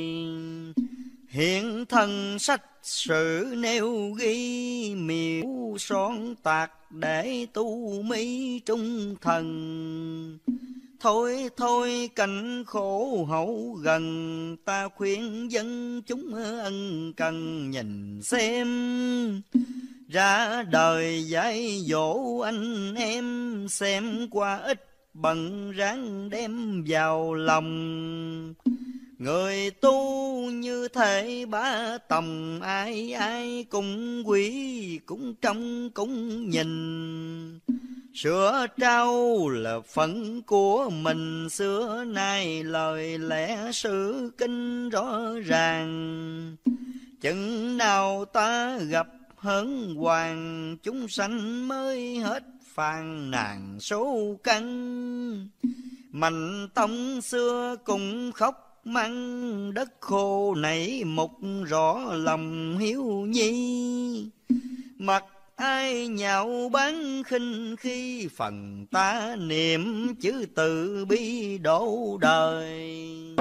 Hiện thân sách sử nêu ghi, miêu son tạc để tu mỹ trung thần. Thôi thôi cảnh khổ hậu gần, ta khuyên dân chúng ân cần nhìn xem. Ra đời dạy dỗ anh em, xem qua ít bận ráng đem vào lòng. Người tu như thể bá tòng, ai ai cũng quý cũng trông cũng nhìn. Sửa trao là phận của mình, xưa nay lời lẽ sự kinh rõ ràng. Chừng nào ta gặp hớn hoàng, chúng sanh mới hết phàn nàn số căn. Mạnh tông xưa cũng khóc mắng, đất khô nảy mục rõ lòng hiếu nhi. Mặc ai nhạo báng khinh khi, phần ta niệm chữ từ bi độ đời.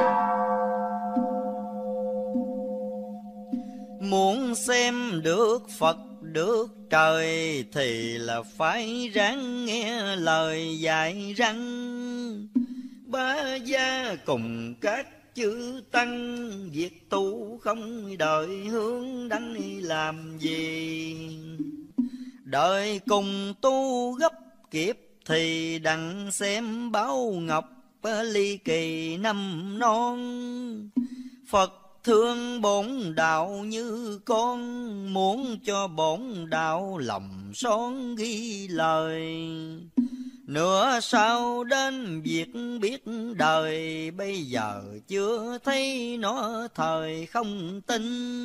Muốn xem được Phật được trời, thì là phải ráng nghe lời dạy răng. Bá gia cùng các chư tăng, việc tu không đợi hướng đăng làm gì. Đợi cùng tu gấp kiếp, thì đặng xem báo ngọc ly kỳ năm non. Phật thương bổn đạo như con, muốn cho bổn đạo lòng son ghi lời. Nữa sau đến việc biết đời, bây giờ chưa thấy nó thời không tin.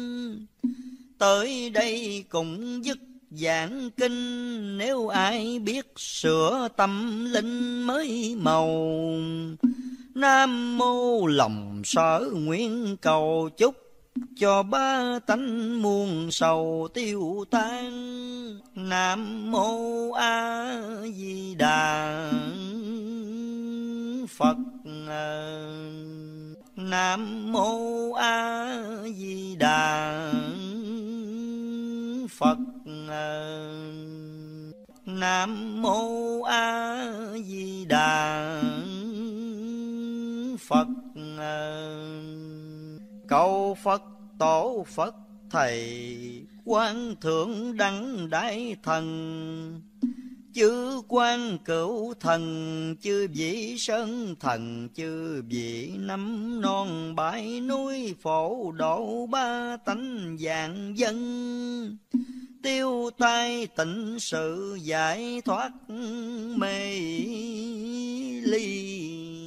Tới đây cũng dứt giảng kinh, nếu ai biết sửa tâm linh mới màu. Nam mô lòng sở nguyện cầu chúc, cho ba tánh muôn sầu tiêu tan. Nam mô A Di Đà Phật. Nam mô A Di Đà Phật. Nam mô A Di Đà Phật. Cầu Phật tổ Phật thầy, Quan Thượng Đẳng Đại Thần, chư Quan Cửu Thần, chư vị Sơn Thần, chư vị năm non bãi núi, phổ độ ba tánh vạn dân, tiêu tai tịnh sự, giải thoát mê ly.